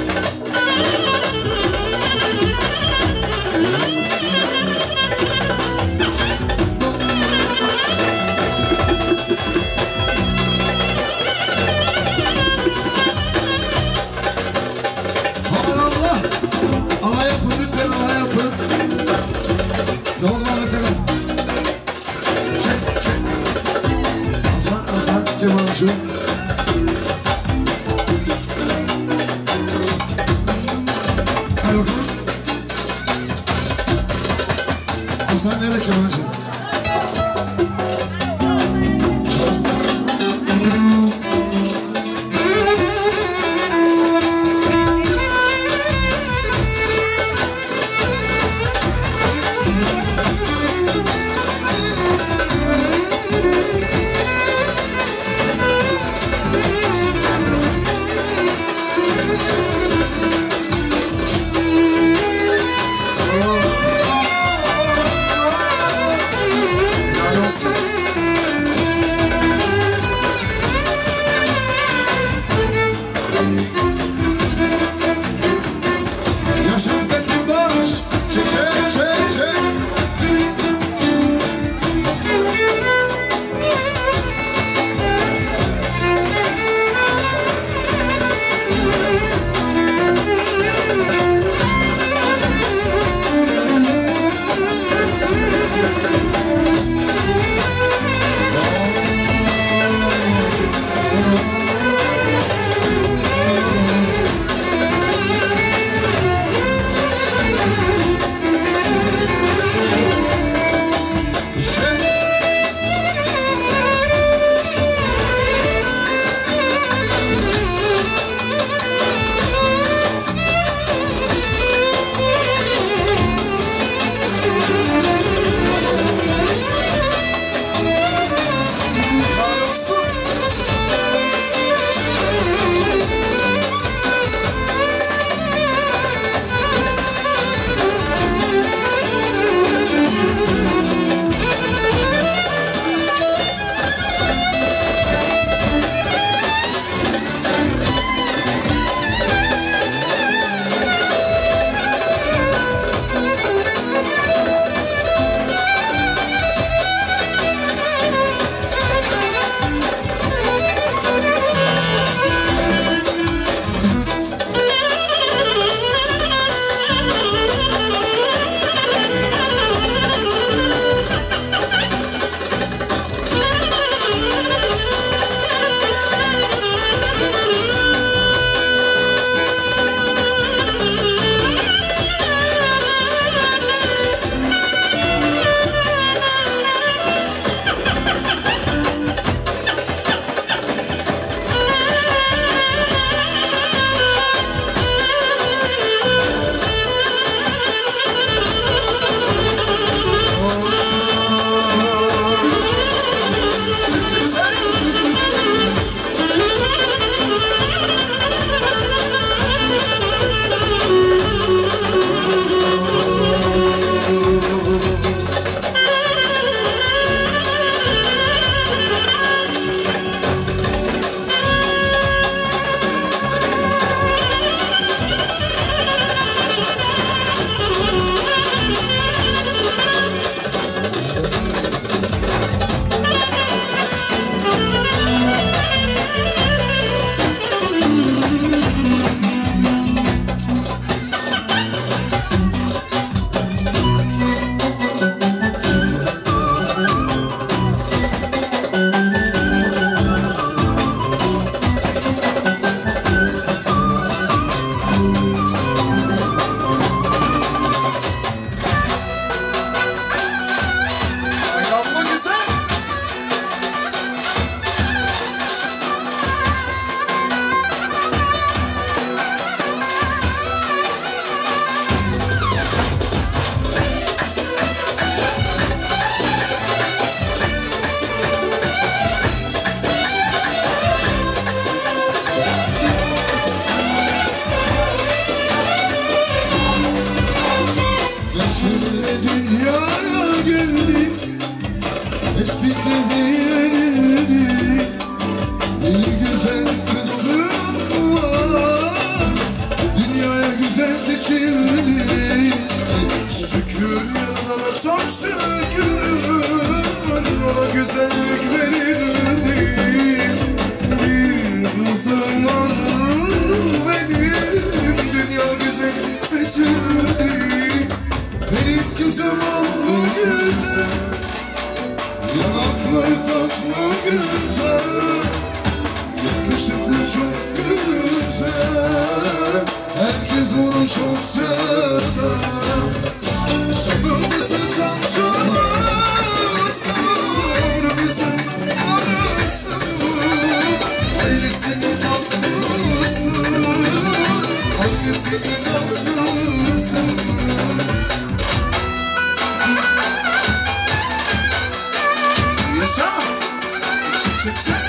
Aman Allah. Allah yapın lütfen, Allah yapın. Devam edelim. Çek, çek. Hasan, Hasan, Kemal'cığım. Hadi bakalım. Hasan nerede Kemal'cığım? güzel, yakışıklı çok güzel. Herkes onu çok sever. Şanımızı can canlasın, bizi arasın. Ailesini tatlısın, annesini tatlısın. Yaşa! Çık çık çık!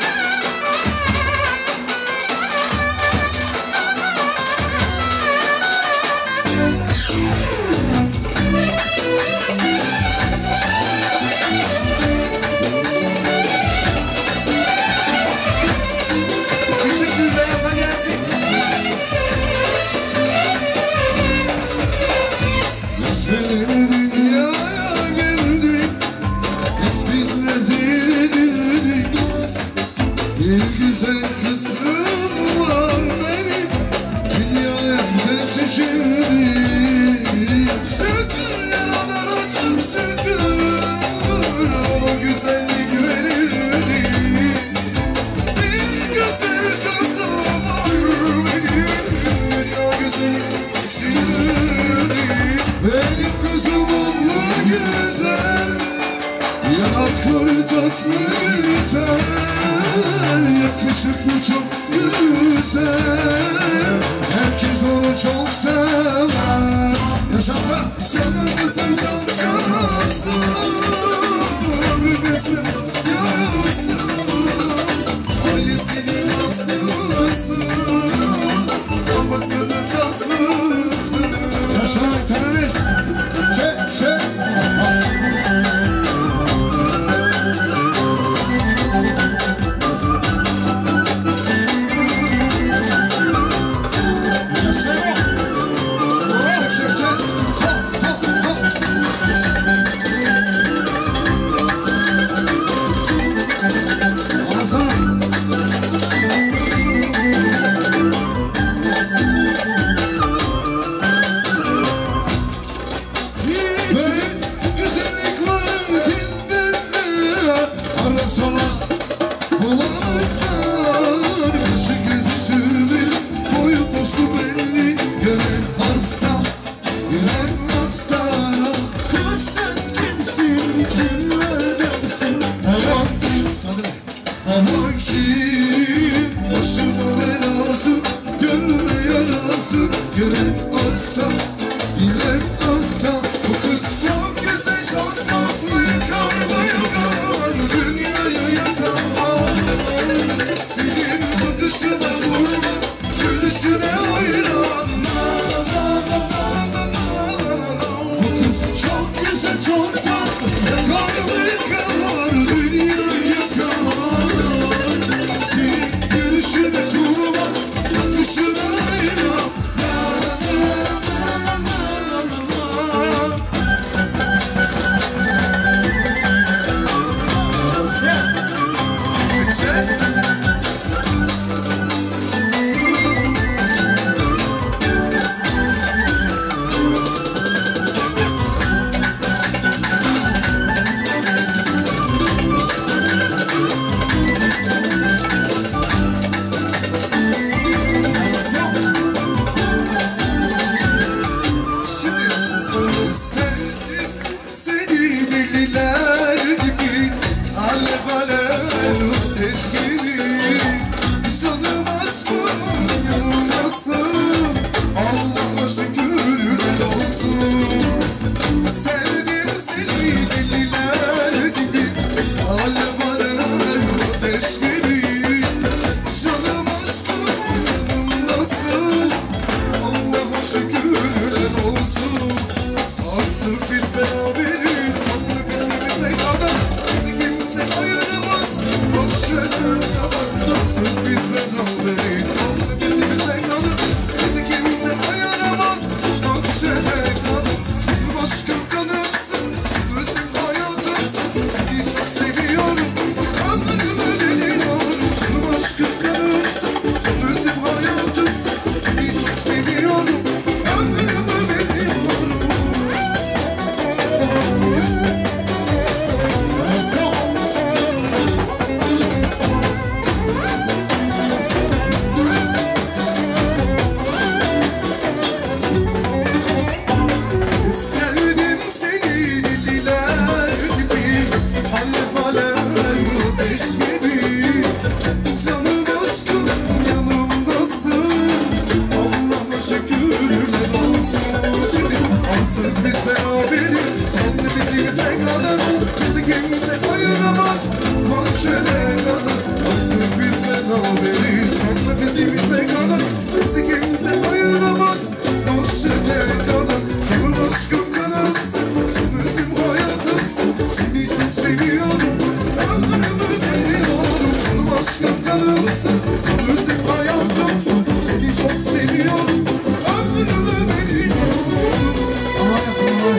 Yanakları tatlı güzel, yakışıklı çok güzel. Herkes onu çok sever. Yaşasın! Canımızın çok canasın, bizim yarasın. Ailesinin aslısın, babasının tatlısın. Yaşa terörist! Çek çek! Şöyle canımsın, ömürsün hayatımsın. Seni çok seviyorum, ömrümü veriyorum. Aman yapalım.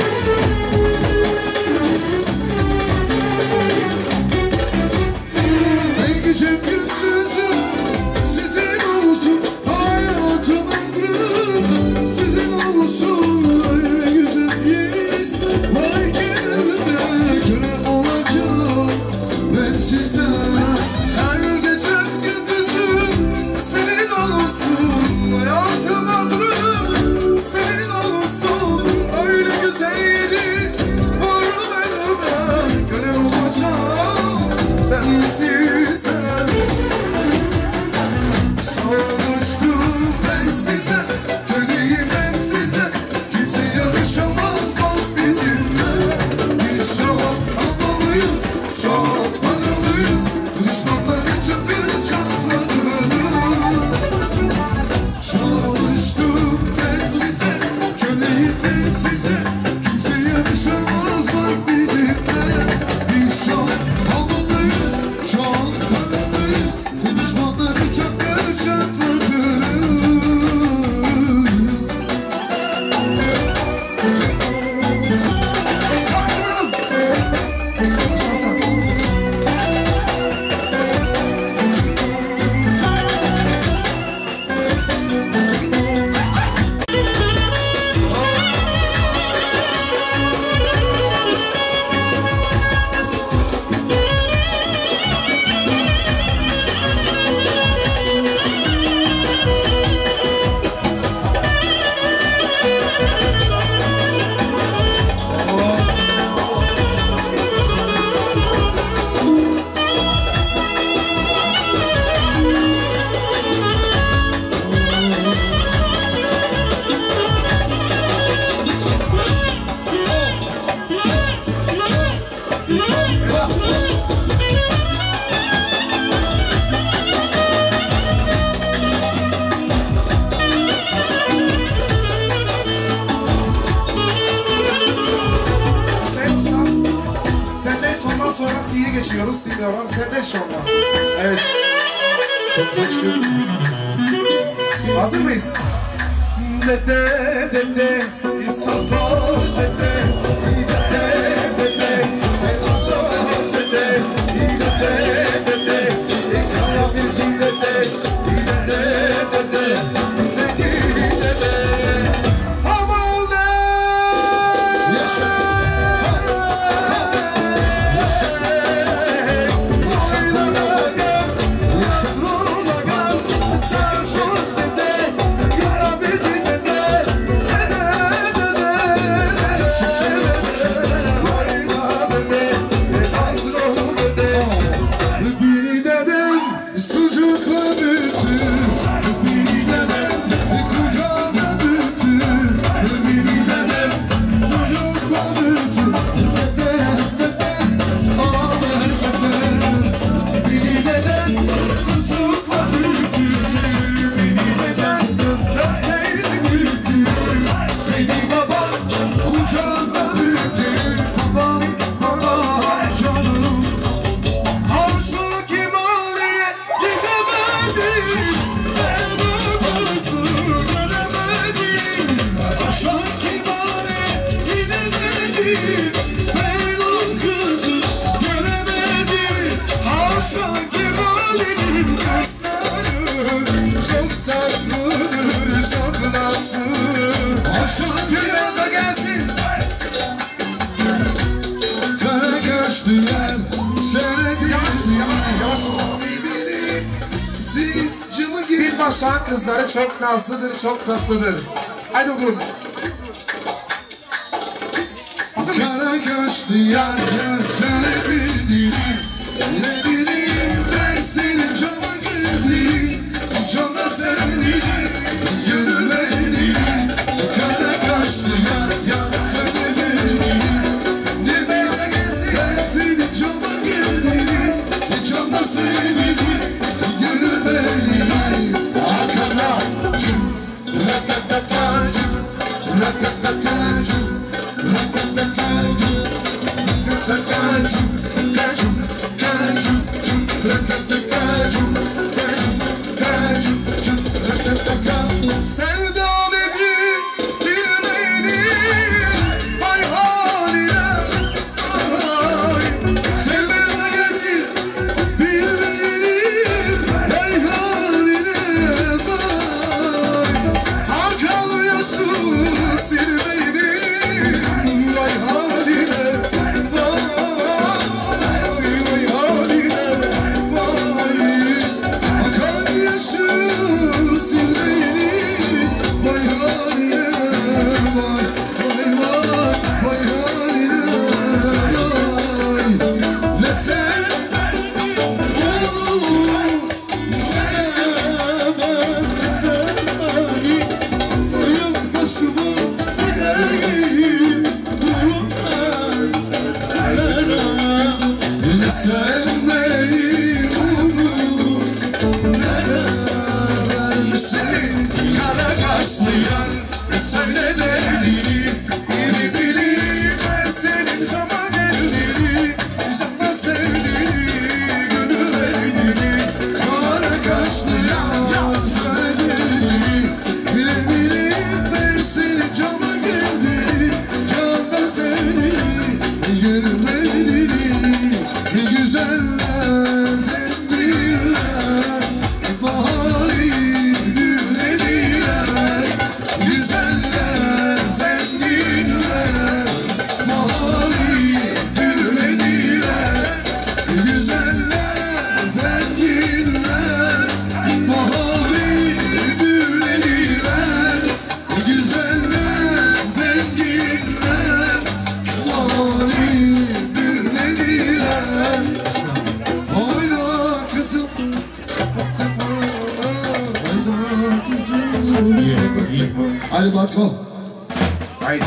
Her gecem gündüzüm sizin olsun, hayatım ömrüm sizin olsun. Öyle güzel yeriz varken de köle olacağım ben size. Her gecem gündüzüm senin olsun, hayatım ömrüm senin olsun. Öyle güzel yeri var bende, köle olacağım ben size. Sarhoştum ben size, köleyim ben size. Kimse yarışamaz bak bizimle. Biz çok havalıyız, çok paralıyız. Düşmanları çatır çatlatırız. Sarhoştum ben size, köleyim ben size. Kimse yarışamaz bak bizimle. Biz çok havalıyız, çok paralıyız. Düşmanları çatır çatlatırız. Senden sondan sonra C'ye geçiyoruz. C diyorum. Senden sonra. Evet. Çok hoşgörü. Hazır mıyız? Dede dede İsafar dede Dede dede İsafar dede Dede dede İsafar dede Dede dede Seni dede Havalda yaşa. Bilbaşak kızları çok nazlıdır, çok tatlıdır. Haydi okulum. Kara kaşlı yar yar sana bir dilim. Ne dilim ben senin çok güldüğüm. Çok da sevdiğim gönüle dilim. Kara kaşlı yar yar sana bir dilim. Ne dilim ben senin çok güldüğüm. Çok da sevdiğim gönüle dilim. Arkanacım, ratatatacım, ratatatacım, ratatatacım, ratatatacım, kacım, kacım. Hadi Batko. Haydi.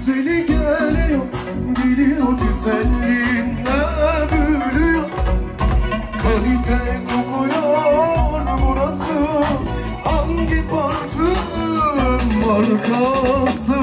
güzeli geliyor, geliyor güzelliğine bürüyor. Kalite kokuyor burası, hangi parfüm markası?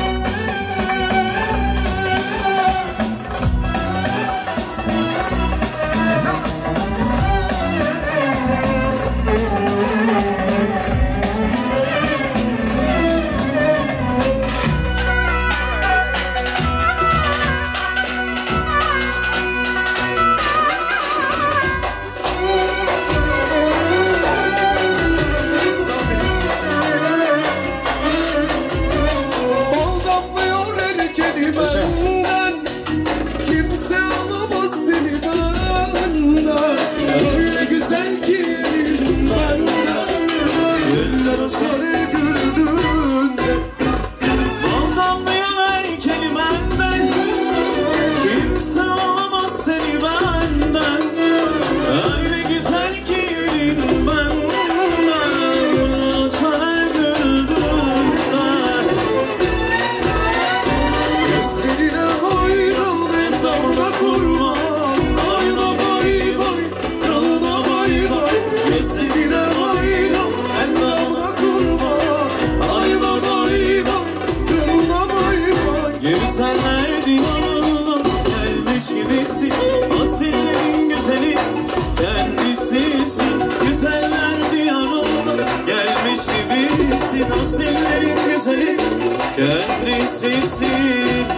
Kendisisin.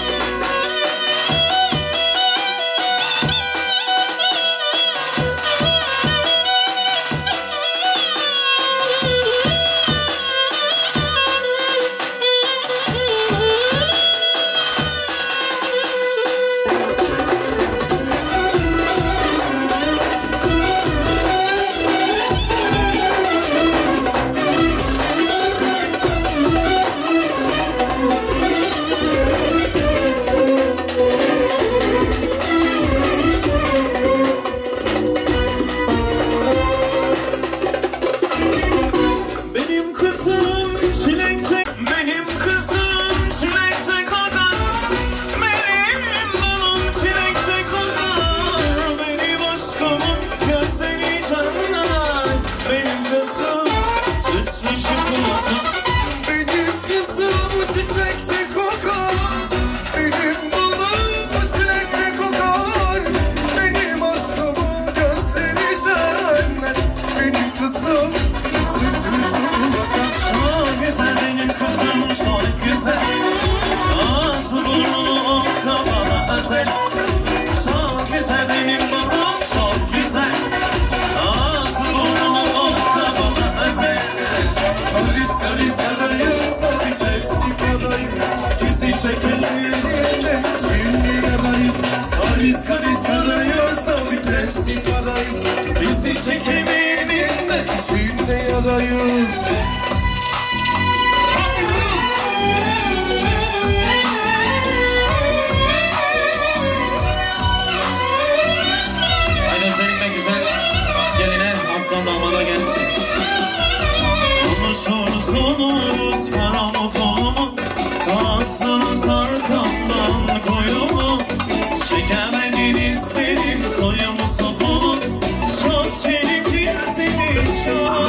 Bizi çekemeyenin de içinde yarayız. Haydi özellikle güzel geline aslan damada gelsin. Konuşursunuz paramı kolumu, kalsınız arkamdan koyumu. Çekemediniz benim soyumu sopumu, çok çirkinsiniz şu an.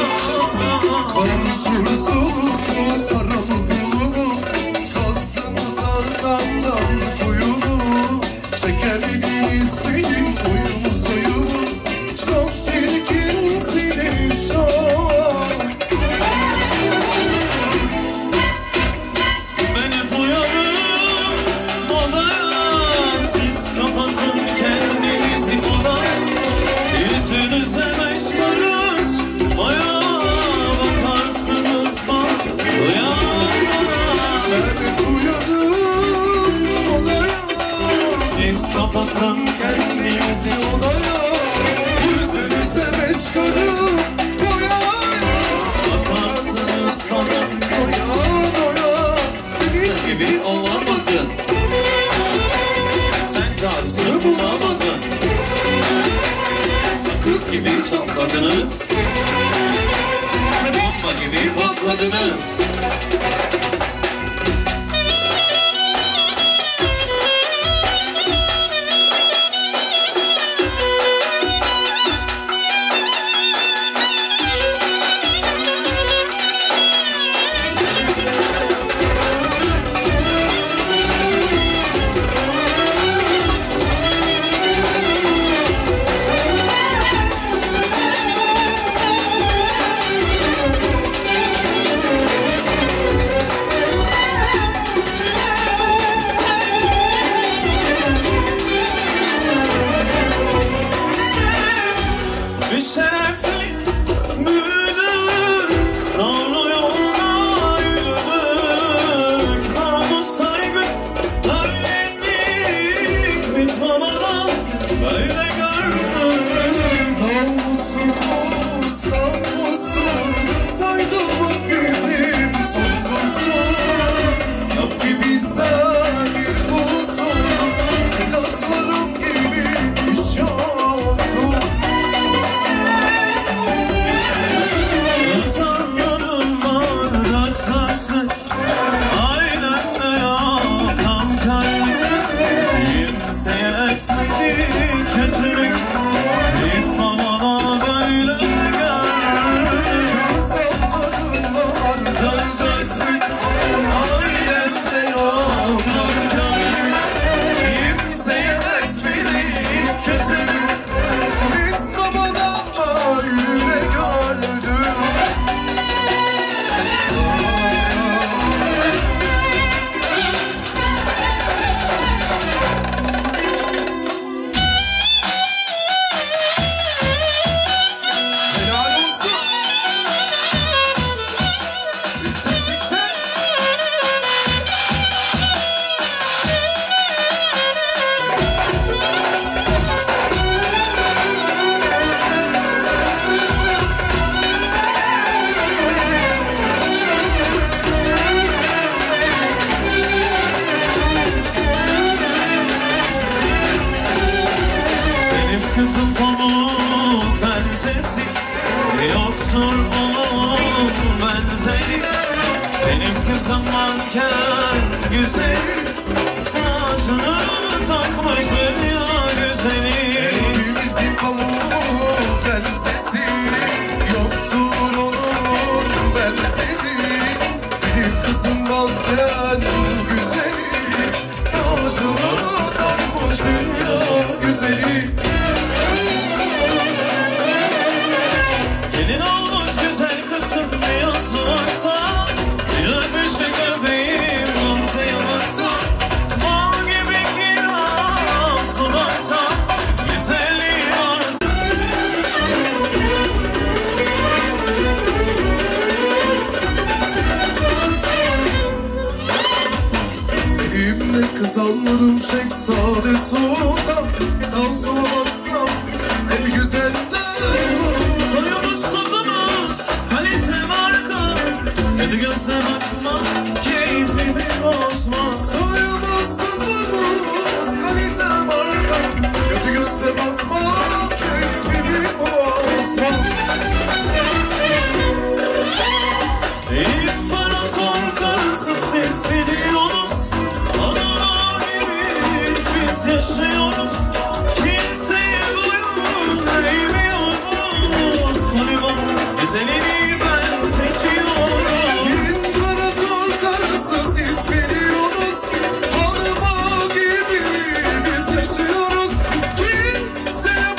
Konuşursunuz paramı kolumu, kastınız arkamdan koyumu. Çekemediniz benim boyumu soyumu, çok çirkinsiniz şu an. Ben hep uyarım odaya, siz kapatın kendinizi odaya. Yüzünüze beş karış maya bakarsınız bak uyanmaya. Ben hep uyarım odaya, Siz kapatın kendinizi odaya. Yüzünüze beş karış boyaya bakarsınız bana. doya doya. Senin Gibi olamadın, sen tarzını bulamadın. Sakız gibi çatladınız, bomba gibi patladınız. zamanken güzeli tacını takmış dünya güzeli. Evimizin pamuğu benzesi yoktur onun benzeri. Bir kızım varken güzeli tacını takmış dünya güzeli. Gelin olmuş güzel kızım beyaz duvakta, bir öpüşe göbeğim gamze yanakta, bal gibi kiraz dudakta, güzelliği arası. Benimle kız alırım şehzade sultan. Sağ sola baksam hep güzeller var. Soyumuz sopumuz kalite marka, kötü gözle bakma keyfimi bozma. Soyumuz topumuz kalite marka, kötü gözle bakma keyfini bozma. İmparator karısı siz biliyorsunuz, anılar gibi biz yaşıyoruz. Kimseye boyun eğmiyoruz. Galiba güzelini ben seçiyorum. İmparator karısı siz biliyorsunuz, hanıma gibi biz yaşıyoruz. Kimseye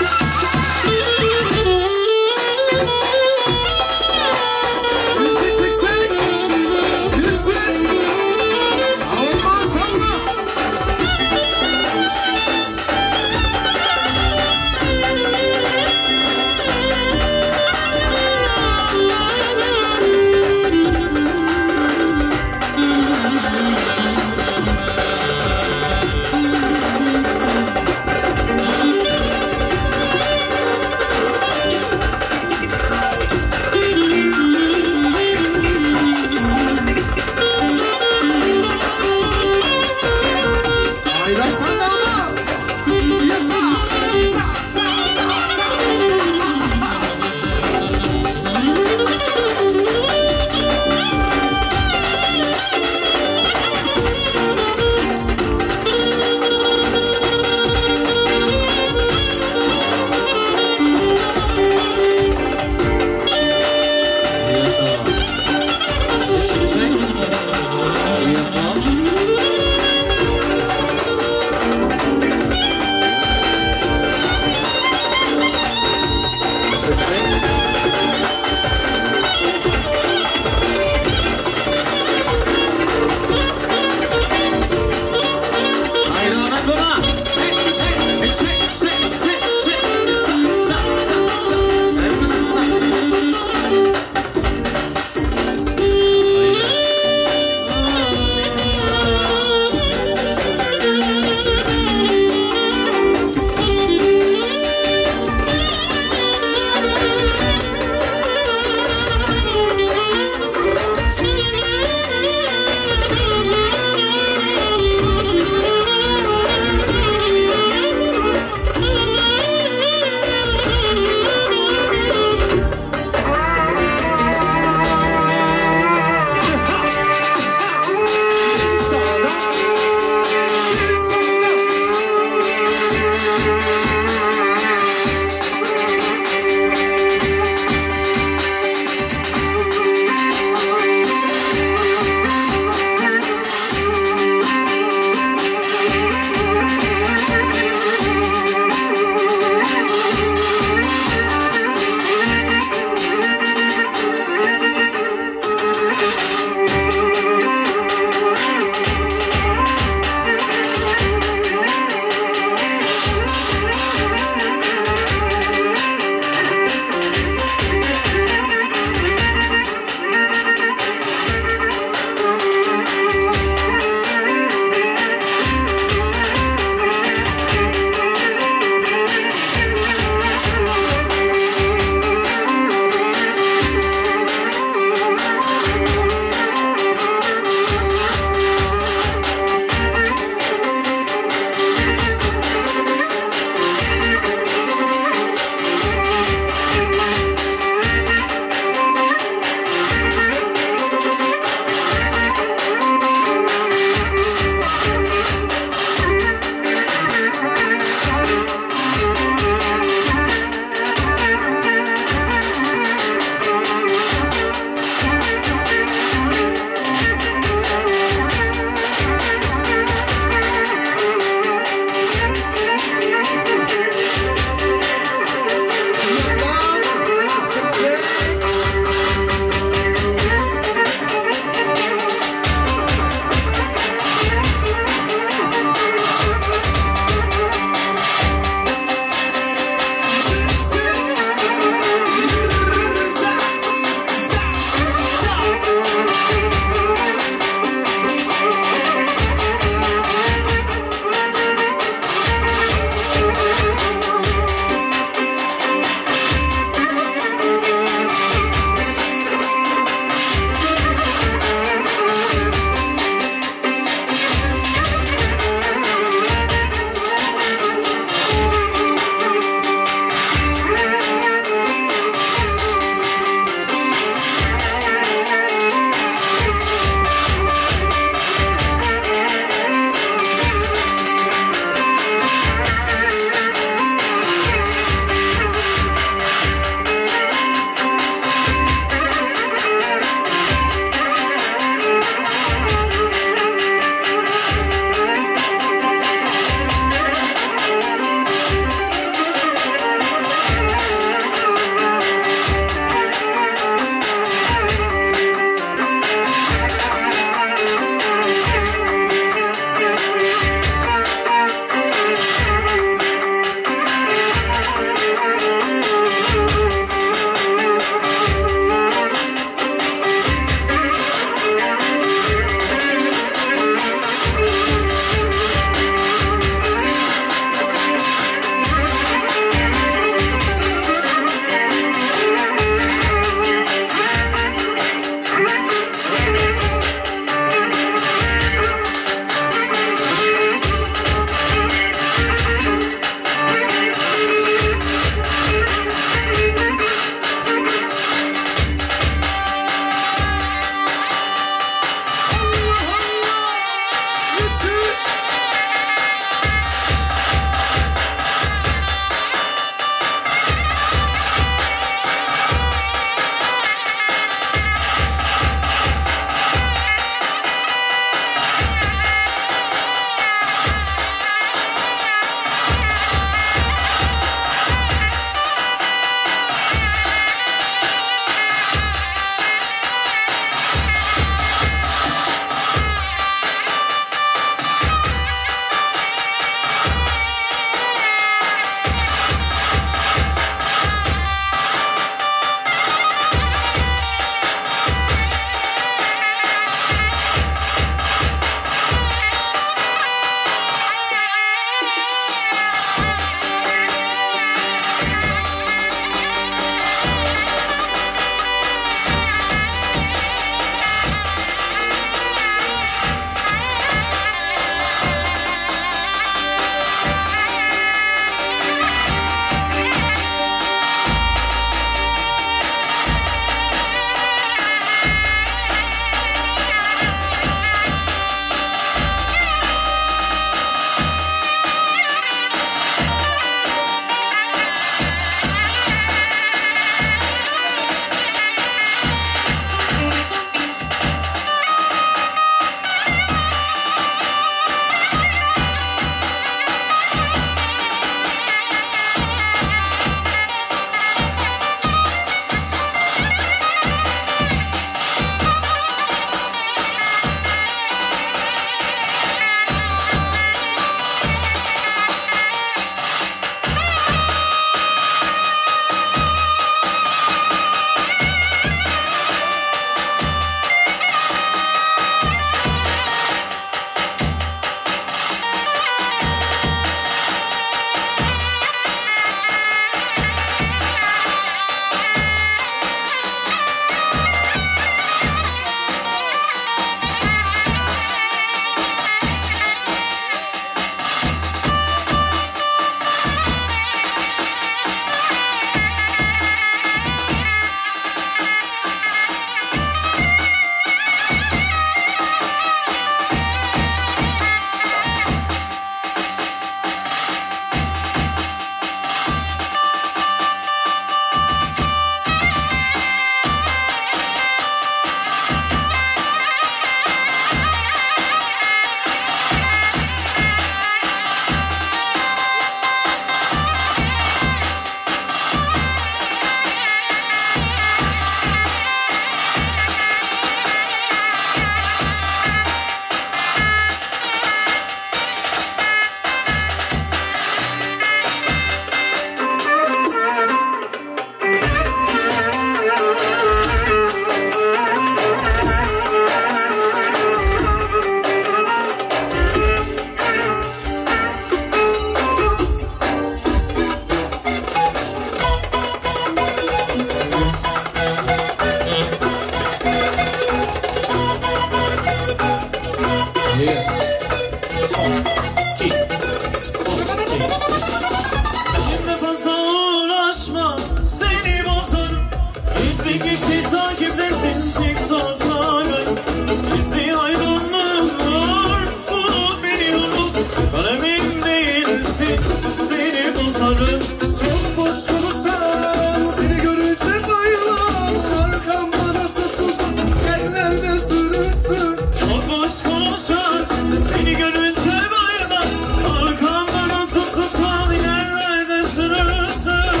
Beni takiplesin TikTok'ları. Bizi aydınlıklar, bunu biliyorum. Kalemim değilsin, seni bozarım. Çok boş konuşan, seni görünce bayılan, arkamda nasıl tuzun, yerlerde sürünsün. Çok boş konuşan, beni görünce bayılan, arkamdan atıp tutan, yerlerde sürünsün.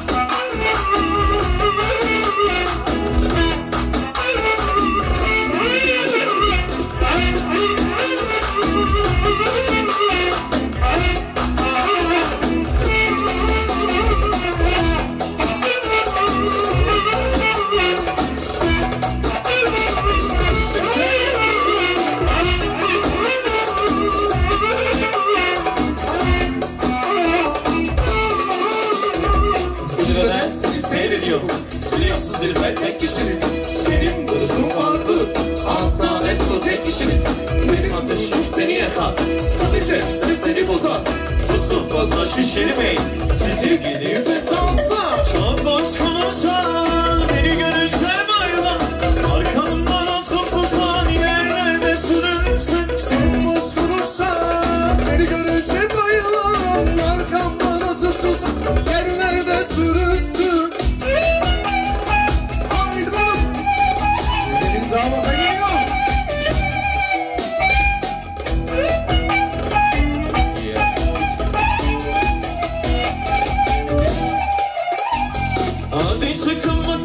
Zirveden seni seyrediyorum. Biliyorsun zirve tek kişinin. Benim duruşum farklı. Asla et bu tek kişinin. Benim ateşim seni yakar. Ateşim seni bozar. Susun fazla şişirmeyin. Sizi gidip de sansa. Çok boş konuşan, beni görünce bayılan, arkamdan atıp tutan, yerlerde sürünsün. Çok boş konuşan, beni görünce bayılan, arkamdan atıp tutan, yerlerde sürünsün. Haydi bakalım. Benim damata geliyor. Hadi çıkın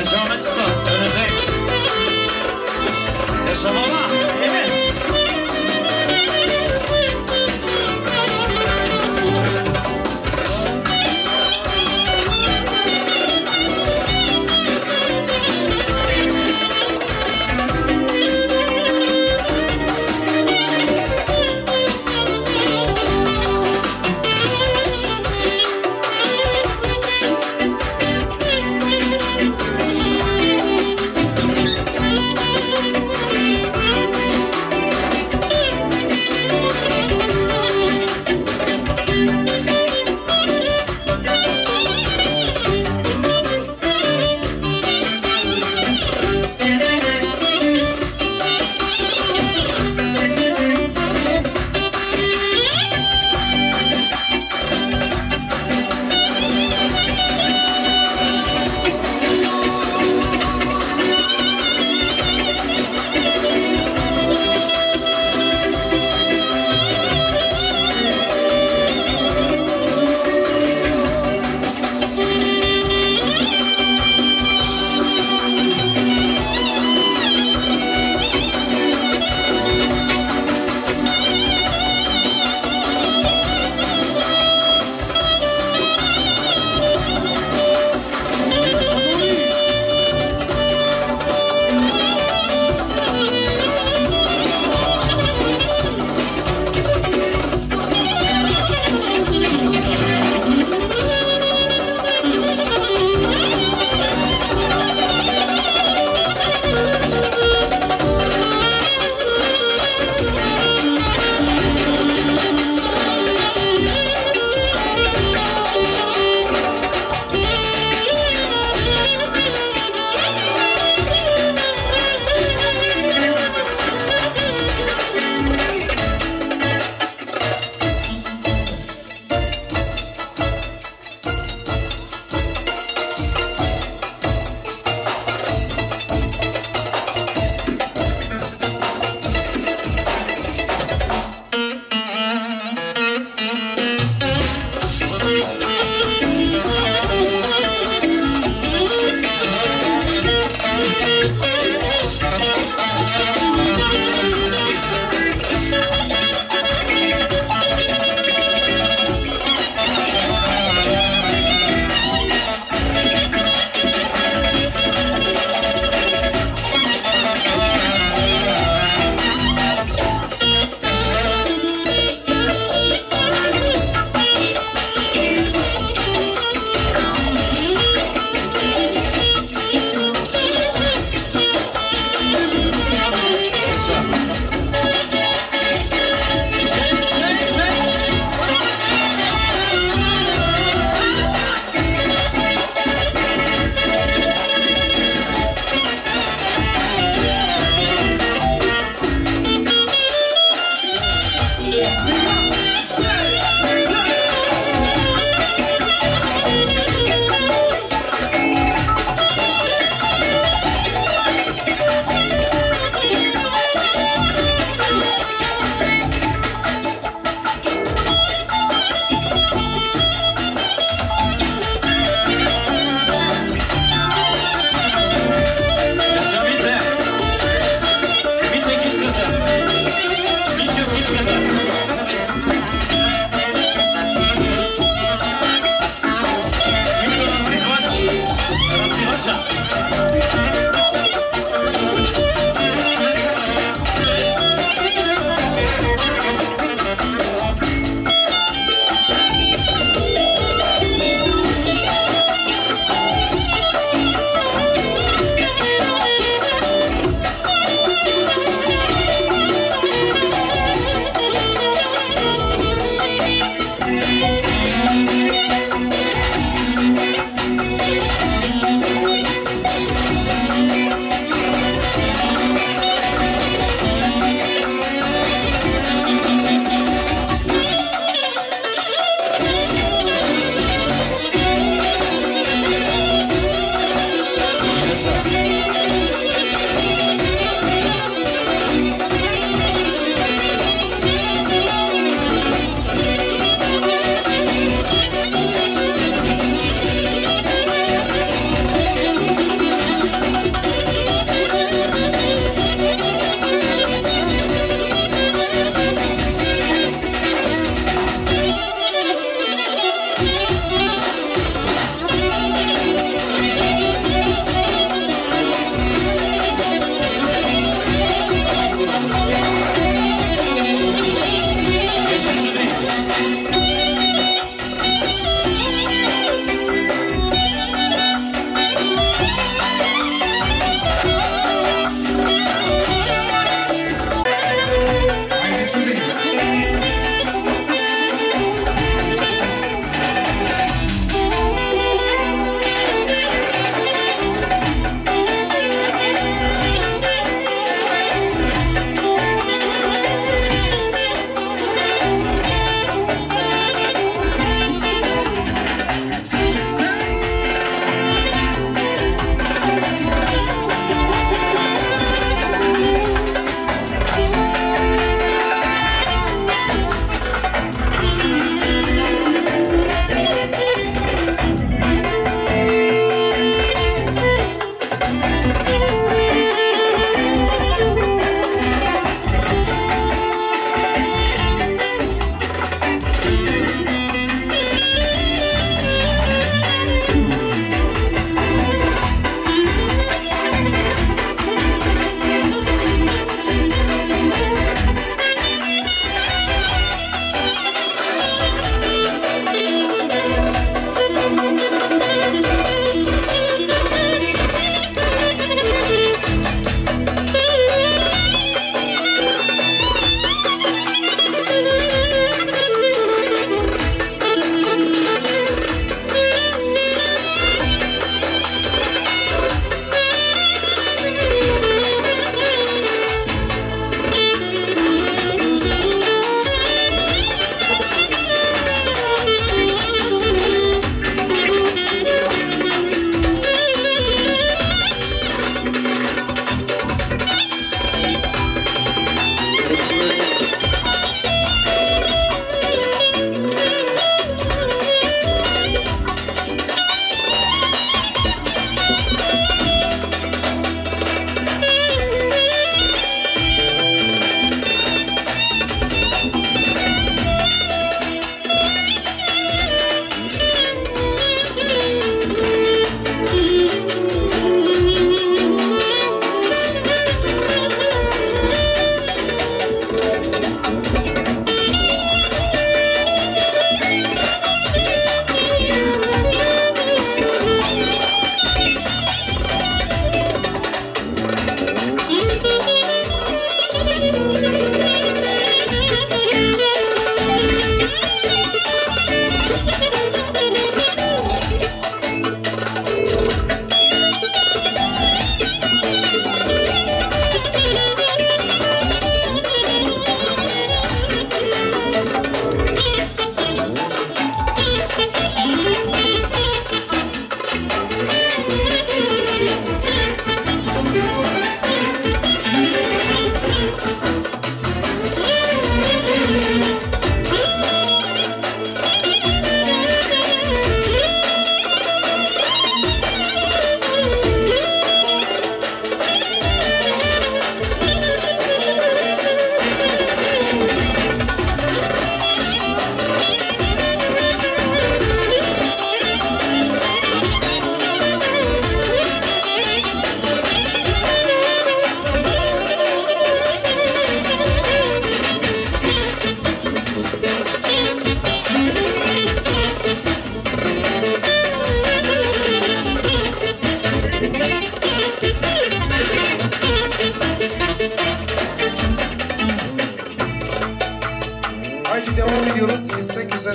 Yaşa Ahmet Usta, önündeyim. Yaşa baba, evet. Benim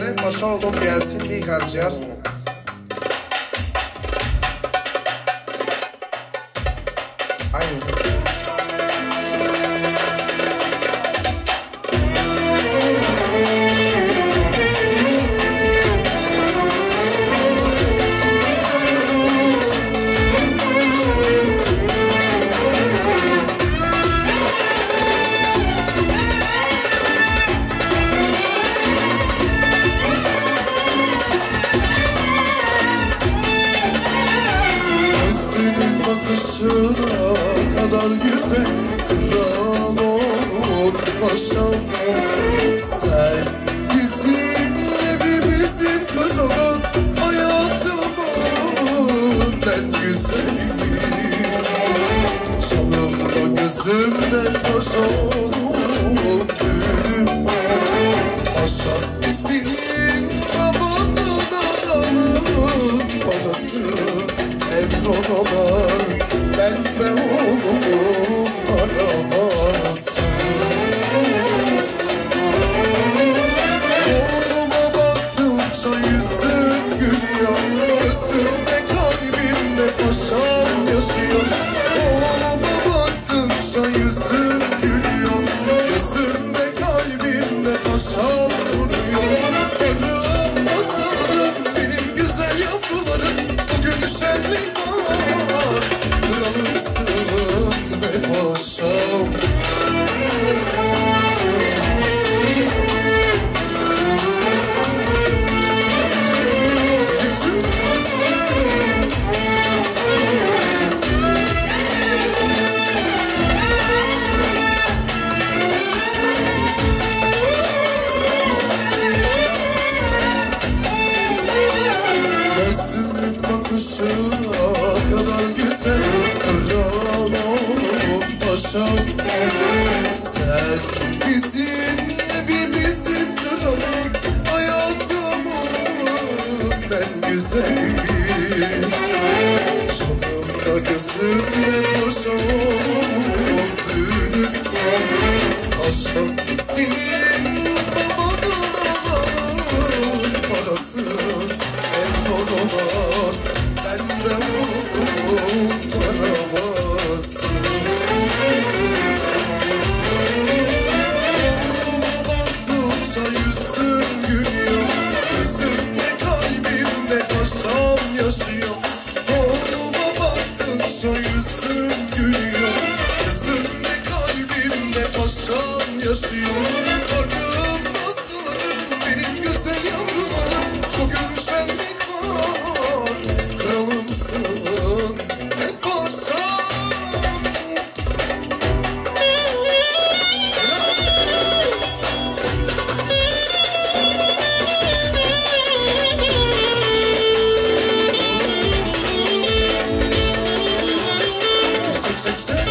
güzel paşa oğlum gelsin bir harcar. Aynen. Bakışına kadar güzel kral olur paşam. Sen bizim evimizin kralı, hayatımın en güzeli. Canımda gözümden paşa olur gülüm. Paşa senin babanın adamın parası. Evron olar, ben de oğlum arabası. Oğluma baktıkça yüzüm gülüyor, gözümde kalbimde paşam yaşıyor. Oğluma baktıkça yüzüm gülüyor, gözümde kalbimde paşam duruyor. Ölüm nasıldır benim güzel yavrularım, bugün şenlik var, kralımsın ve paşam. Bakışına kadar güzel kral olup paşam. Sen bizim evimizin kralı, hayatımın en güzeli. Canımda gözümle paşa olup büyüdüm. Paşam senin babanın adamın parası. En odalar, ben de oğlum arabası. Oğluma baktıkça yüzüm gülüyor, gözümde kalbimde paşam yaşıyor. Oğluma baktıkça yüzüm gülüyor, gözümde kalbimde paşam yaşıyor. Arım nasılım benim güzel yavrularım, bugün şenlik var, kralımsın ve paşam. Sek sek sek.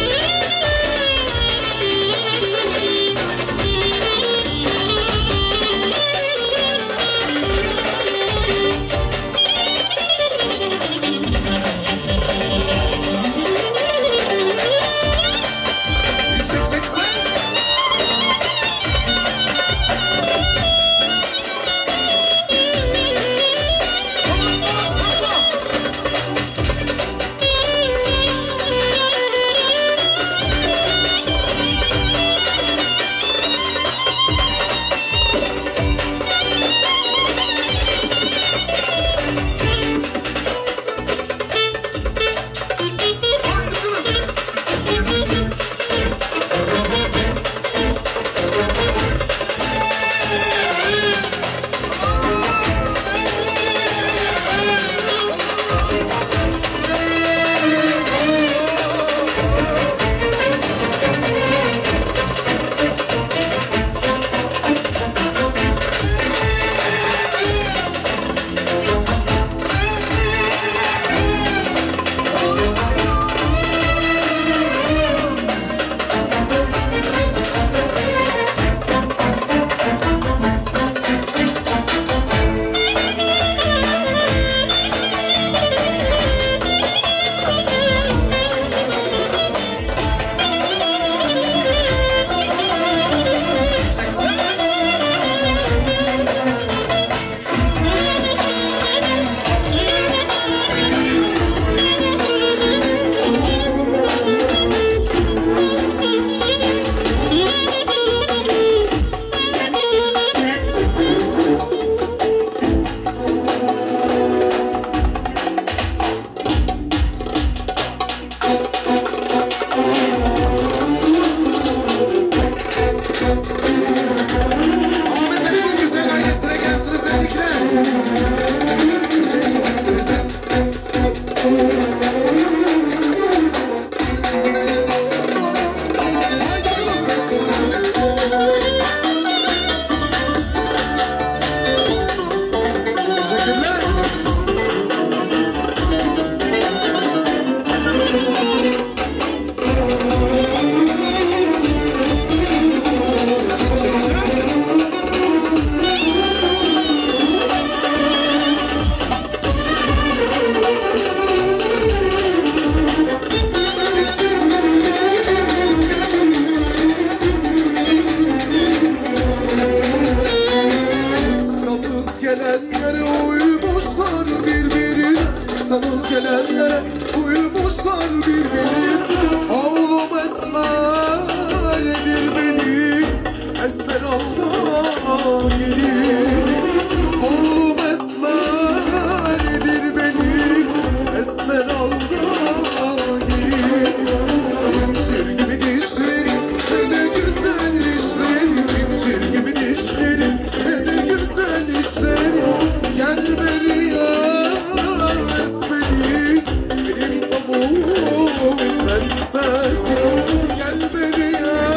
sensin. Gel beni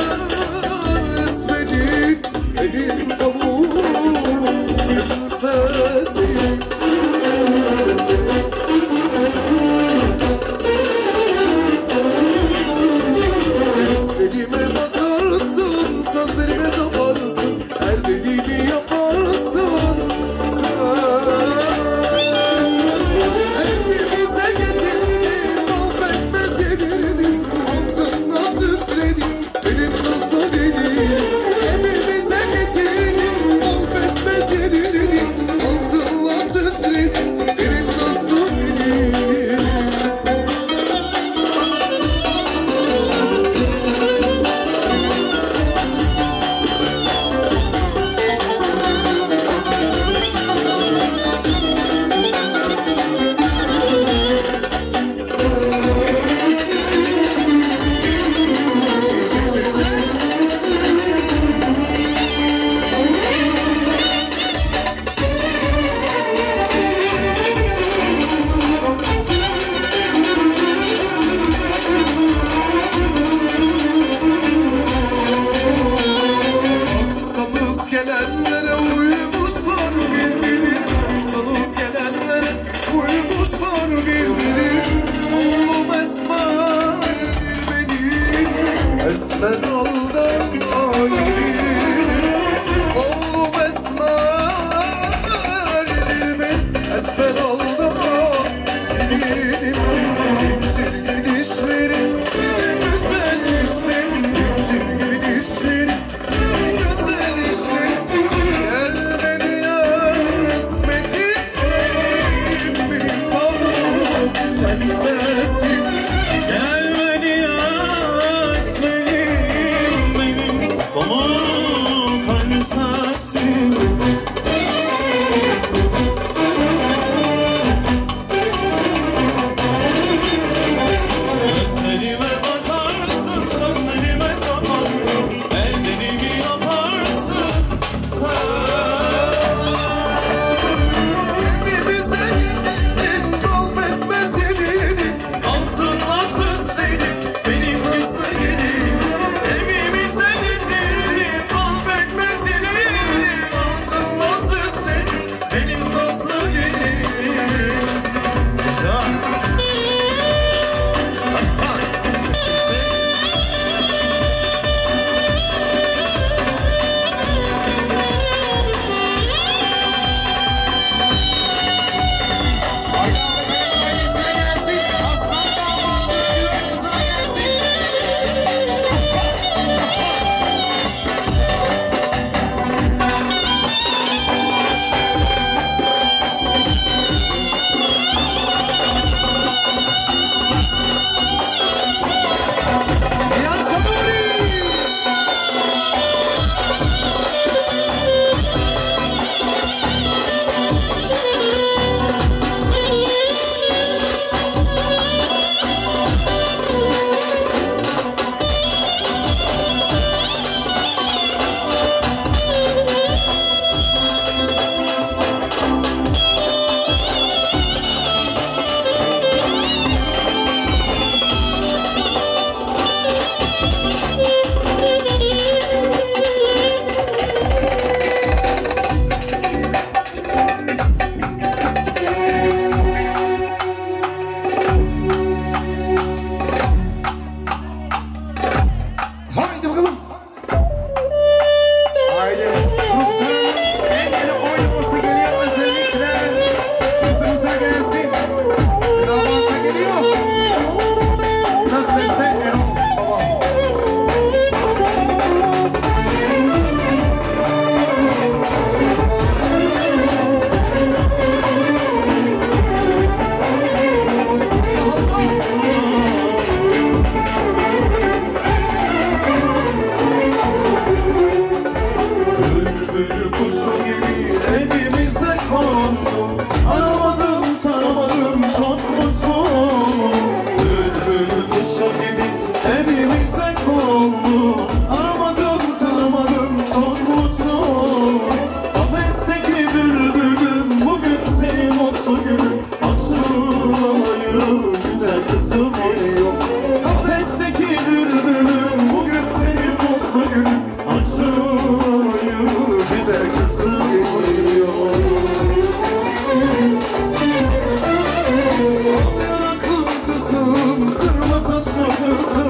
esmedim, benim tavuğum sensin. İstediğime bakarsın, sözlerime taparsın, her dediğimi yaparsın sen. Hepimize getirdin, affetmez yedirdin, altınla süsledin benim nasıl dedin. Hepimize getirdin, affetmez yedirdin, altınla süsledin benim nasıl dedin. Aksanız gelenlere uymuşlar birbiri, aksanız gelenlere uymuşlar birbiri. Oğlum esmer benim, esmer aldan ayrı. Oğlum esmer benim, esmer aldan gelinim. İncir gibi dişlerim, güzel dişlerim, incir gibi dişlerim. Güzel işte, gel beni esmedim, benim tavuğum sen sensin. Gel beni esmedim,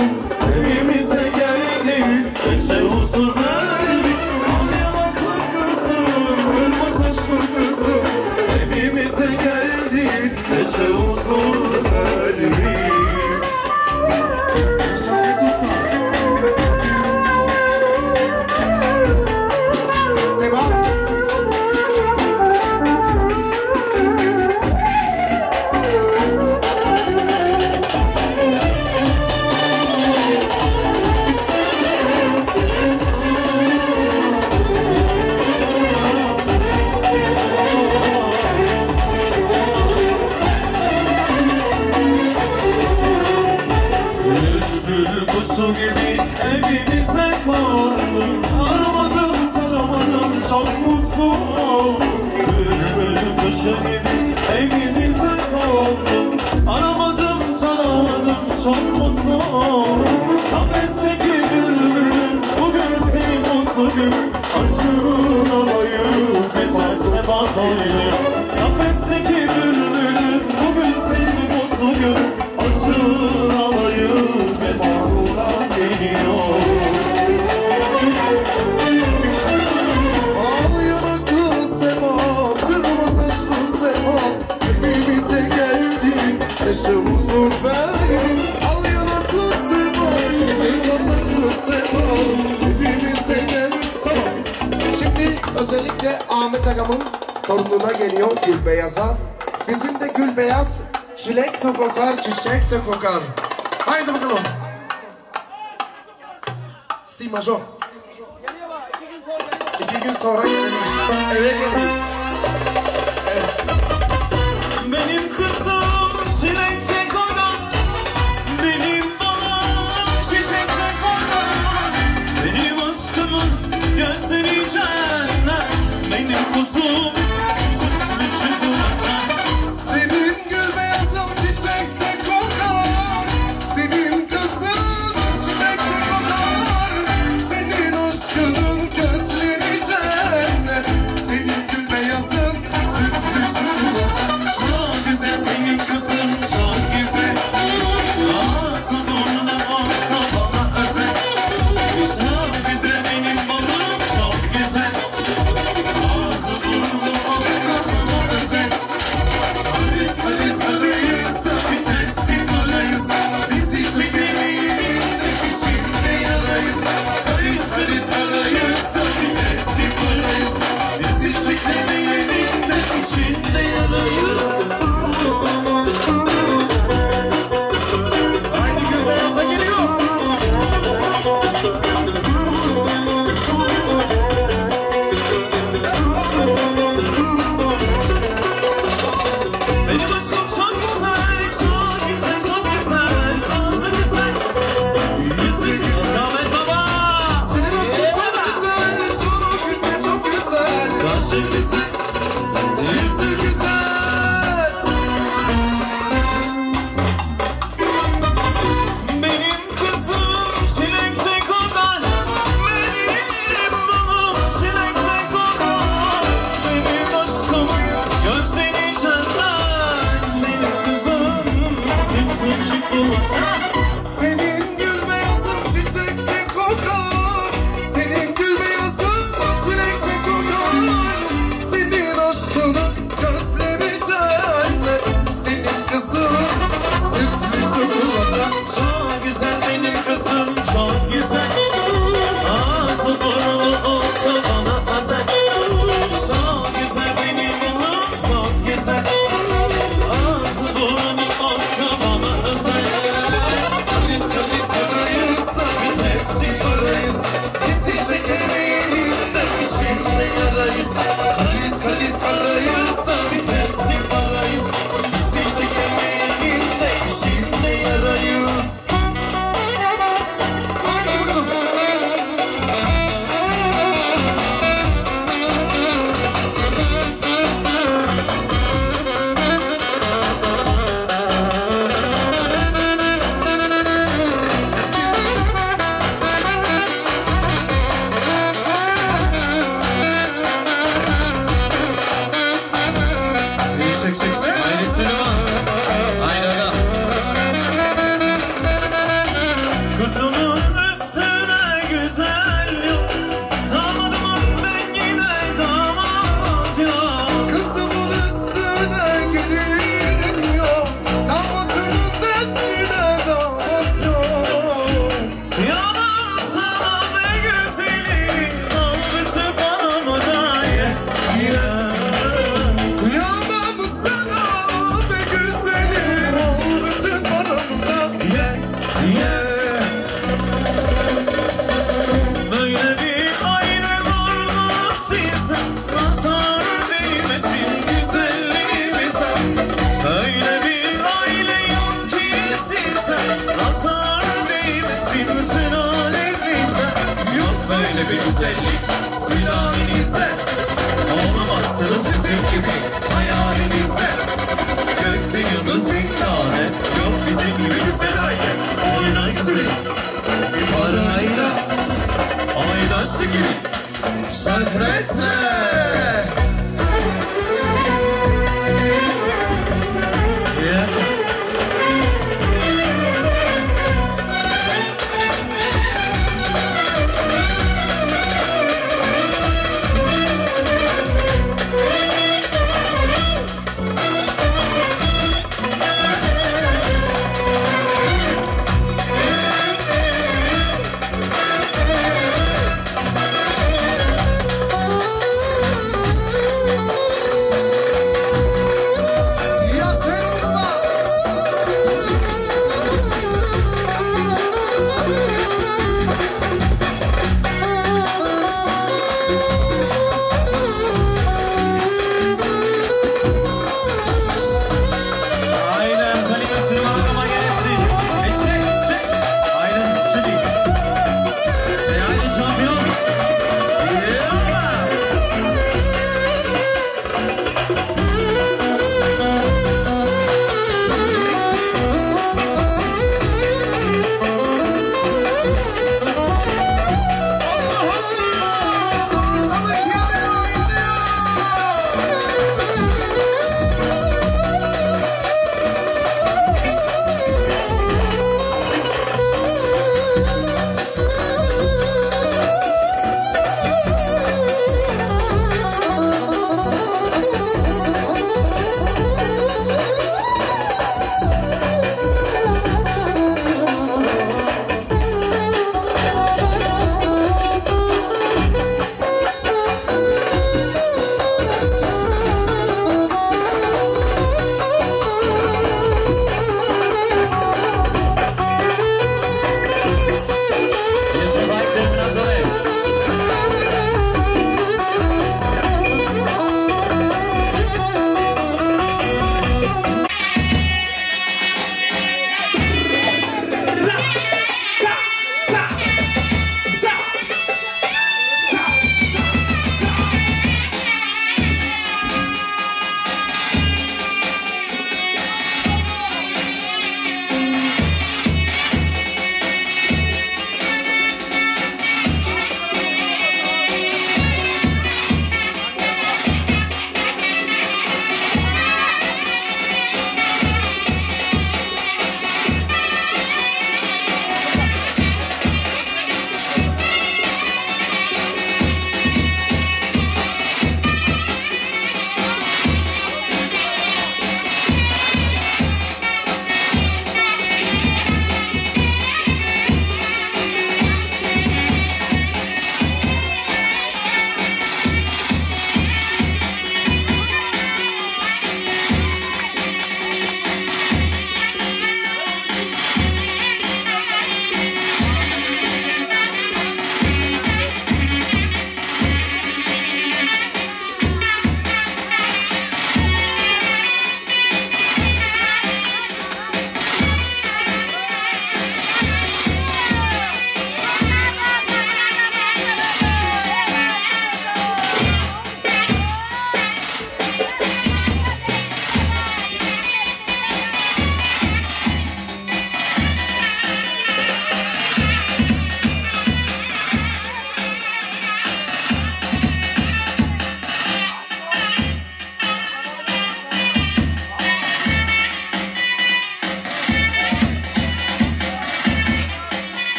Evimize geldin, neşe huzur verdin. Al yanaklı kızım, sırma saçlı kızım. Evimize geldin, neşe huzur verdin. Kuşu gibi evimize kondım. Aramadım taramadım çok mutlu oldum. Bülbül kuşu gibi evimize kondım. Aramadım taramadım çok mutlu oldum. Kafesteki bülbülüm bugün senin mutlu gün. Açın alayım seçer sebat oynuyor. Kafesteki bülbülüm bugün senin mutlu gün. Açın alayım sebat geliyor. Al yanaklı Sema, sırma saçlı Sema. Evimize geldin, neşe huzur verdin. Al yanaklı Sema, sırma saçlı Sema. Evimize geldin. Tamam. Şimdi özellikle Ahmet Agam'ın torununa geliyor Gülbeyaz'a. Bizim de Gülbeyaz çilek de kokar, çiçek de kokar. Haydi bakalım. Si major. İki gün sonra gelmiş. Evet gelmiş. Evet. Benim kızım çilekte kokar, benim babam çiçekte kokar. Benim aşkımın gözleri cennet, benim kuzum sütlü çikolata. Senin gül beyazın çiçekte kokar. Senin kızın çiçekte kokar. Senin aşkının gözleri cennet. Senin gül beyazın Kızımın üstüne güzel yok, damadımın rengine damat yok. Kızımın üstüne gelin yok, damatımın rengine damat yok. Yalan sana be güzelim, al bütün paramı da ye, ye. Kıyamam sana be güzelim, al bütün paramı da ye, ye. Böyle bir aile var mı size? Nazar değmesin güzelliğimize. Böyle bir aile yok ki size, nazar değmesin sülalemize. Yok böyle bir güzellik sülalenizde, olamazsınız bizim gibi hayalinizde. Gökte yıldız bir tane yok bizim gibi güzel aile. Oyna güzelim bir parayla, aydaşlı gibi şöhretle. Yes.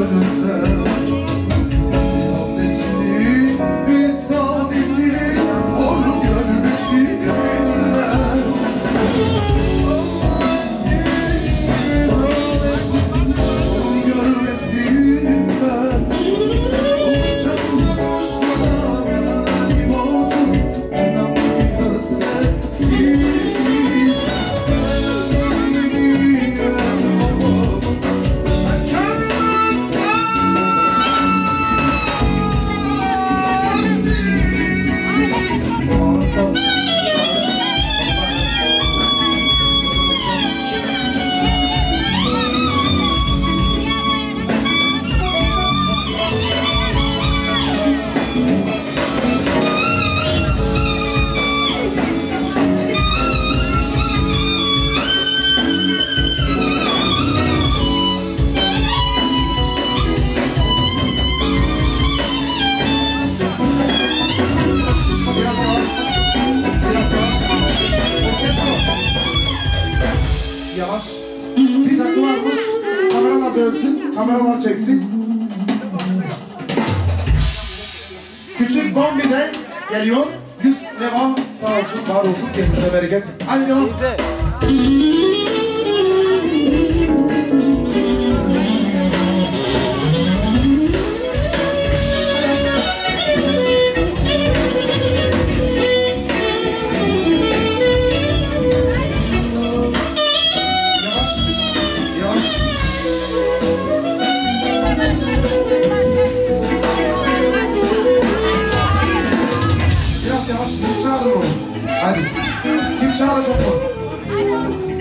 güzel Annesini bir tanesini hor görmesinler görmesinler Uçanlı kuşlara kim olsun inan bir hasret Yavaş. Bir dakika varmış. Kameralar dönsün. Kameralar çeksin. Küçük Bombi'de geliyor. Yüz leva sağ olsun, var olsun. Kendinize bereket. Hadi devam. Biraz yavaş, sizi çağırın oğlum. Hadi. Kim çağıracak onu?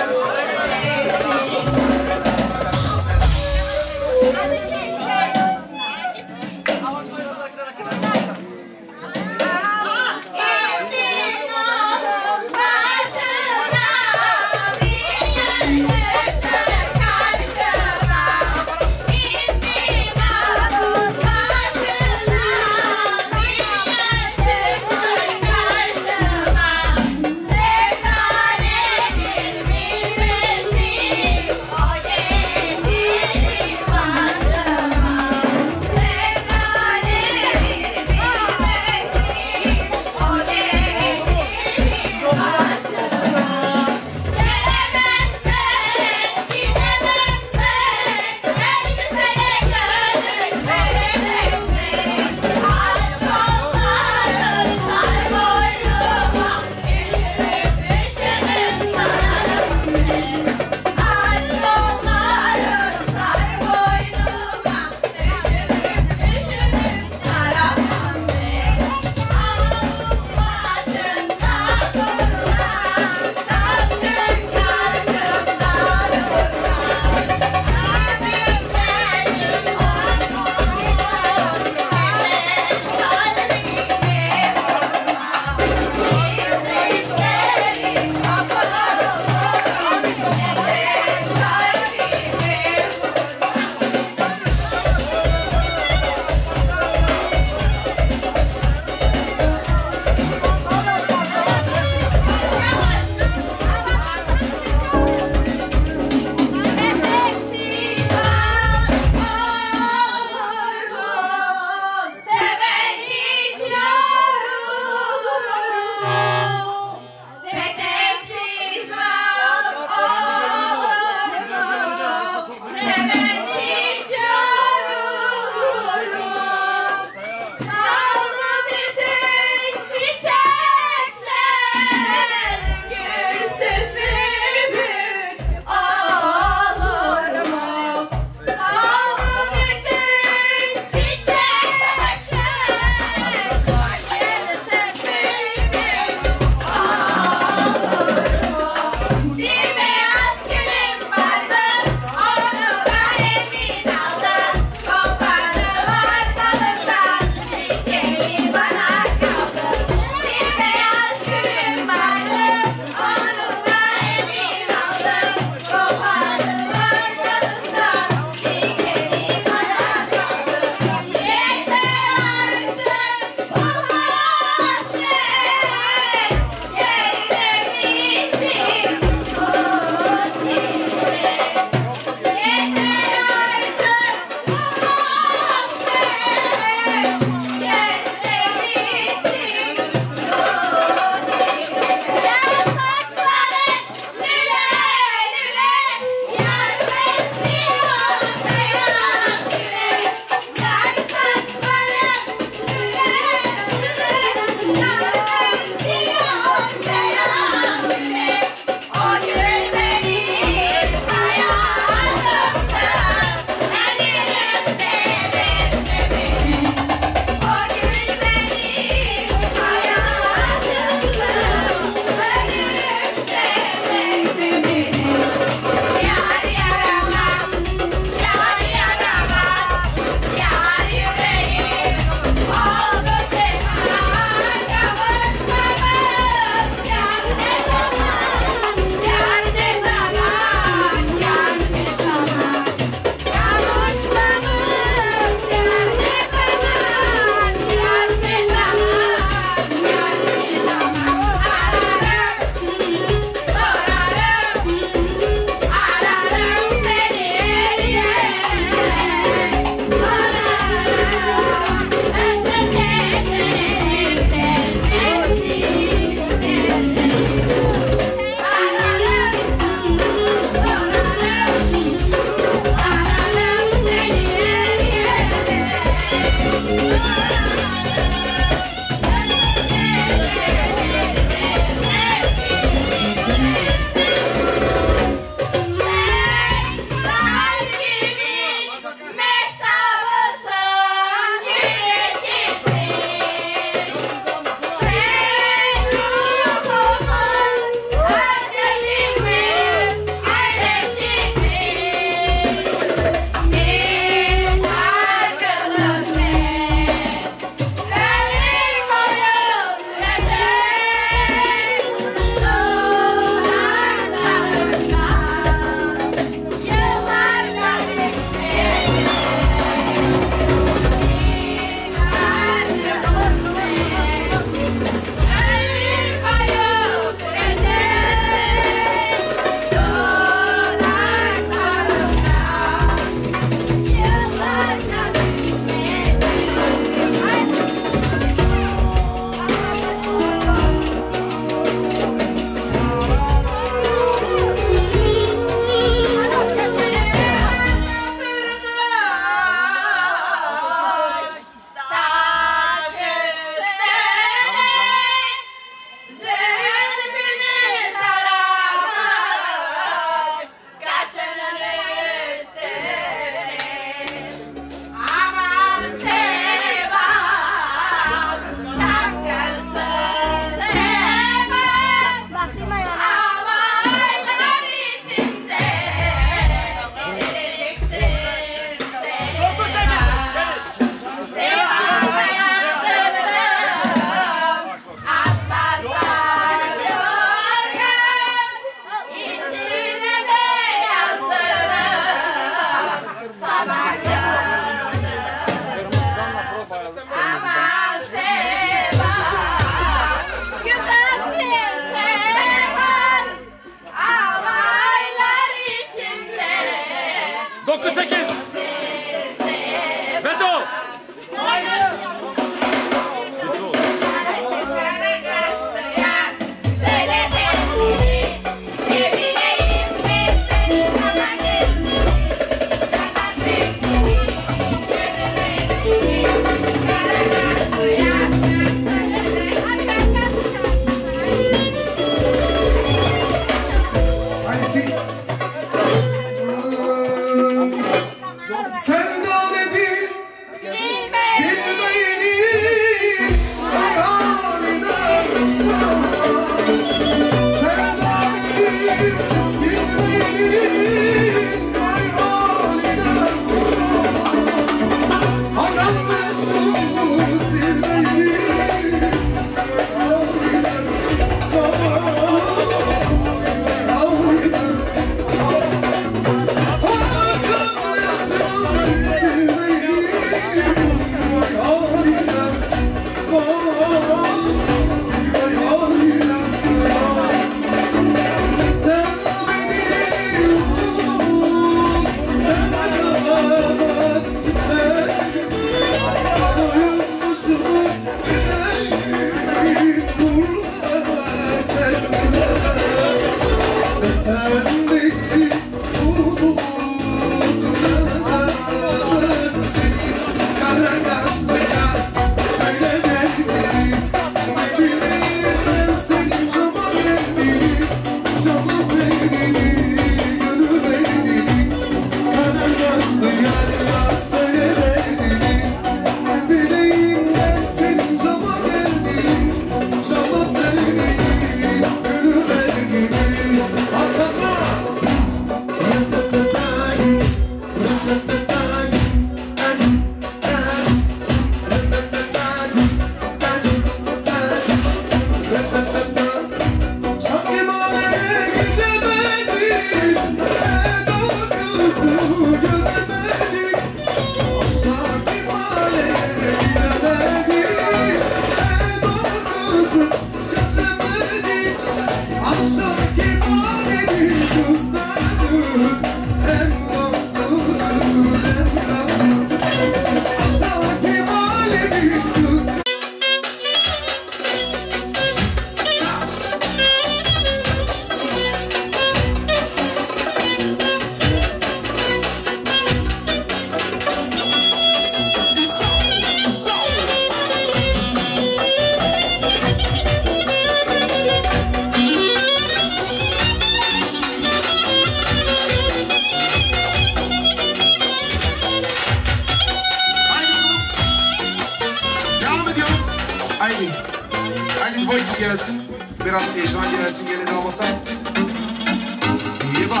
gelsin gelin damata. İyi bak.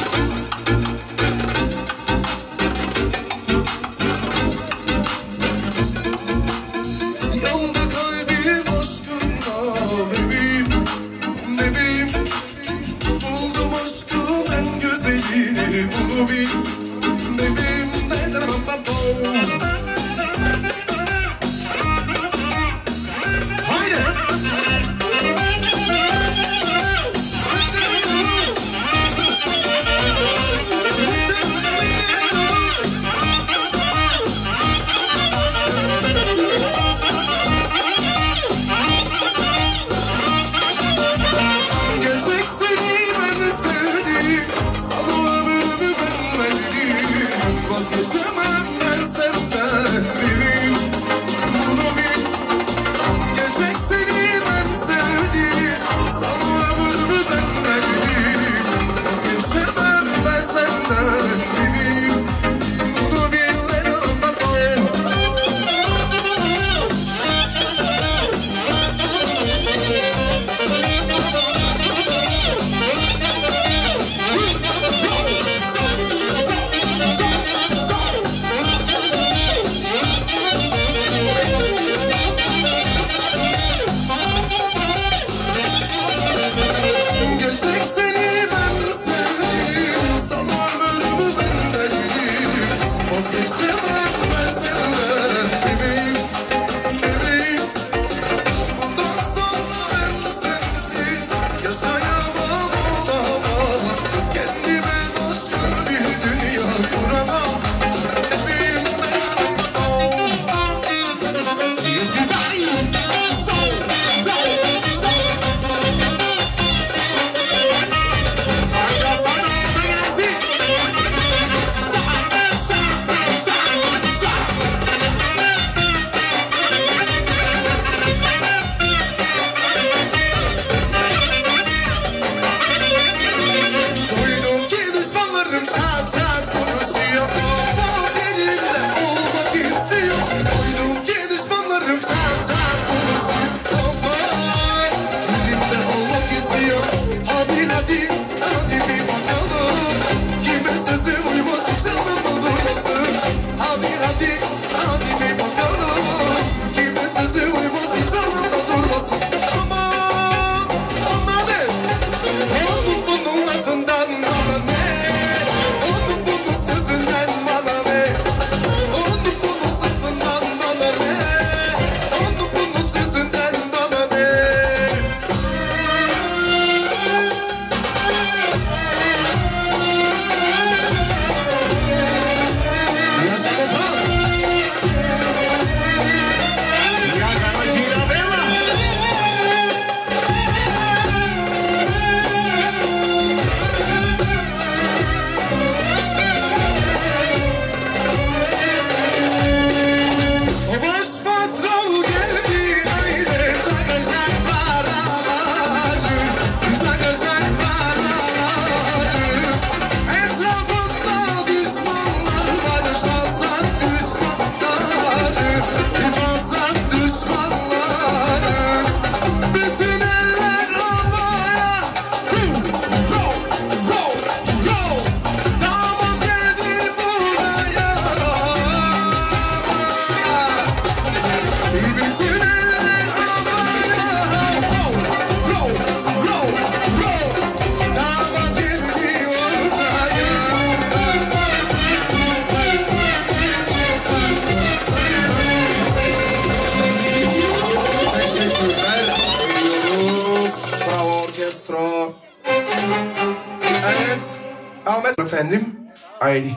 Yandı kalbim aşkınla bebeğim, bebeğim. Buldum aşkın en güzelini, bunu bil bebeğim. Haydi. Gerçek seni ben sevdim, sana ömrümü ben verdim. Vazgeçemem ben senden bebeğim, bunu bil. Gerçek seni ben sevdim, sana ömrümü ben verdim. Vazgeçemem ben senden bebeğim, bunu bil. Gerçek seni ben sevdim, sana ömrümü ben verdim. Vazgeçemem ben senden bebeğim, bebeğim. Bundan sonra ben sensiz yaşayamam, olamam. Kendime başka bir dünya kuramam bebeğim. Duydum ki düşmanlarım çat çat konuşuyor, seninle olmak istiyor. Duydum ki düşmanlarım çat çat konuşuyor, seninle olmak istiyor. Hadi hadi hadi bir bakalım, kime sözü uymaz hiç canım olursun. Hadi hadi hadi bir bakalım, kime sözü uymaz hiç canım olursun. Aman aman ne? Onun bunun lafından bana ne? Onun bunun sözünden bana ne? Onun bunun sözünden bana ne? Onun bunun sözünden bana ne? Yaşa baba! Ya Caracina Bella! O baş patron geldi, haydi takacak paraları, takacak paraları. Etrafında düşmanlar var, şalsan düşmanları, şalsan düşmanları. Bütün eller havaya, ro, ro, ro. Damat geldi buraya. Bütün eller havaya, ro, ro, ro, ro. Damat geldi ortaya. Teşekkürler ediyoruz. Bravo orkestra. Evet. Ahmet efendim. Haydi.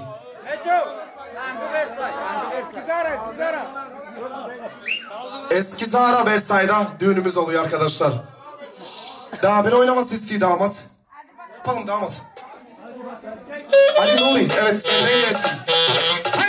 Eski Zara Versay'da düğünümüz oluyor arkadaşlar. Daha bir oynaması istiyor damat. Yapalım damat. Ali Nuri, evet sen de gelsin.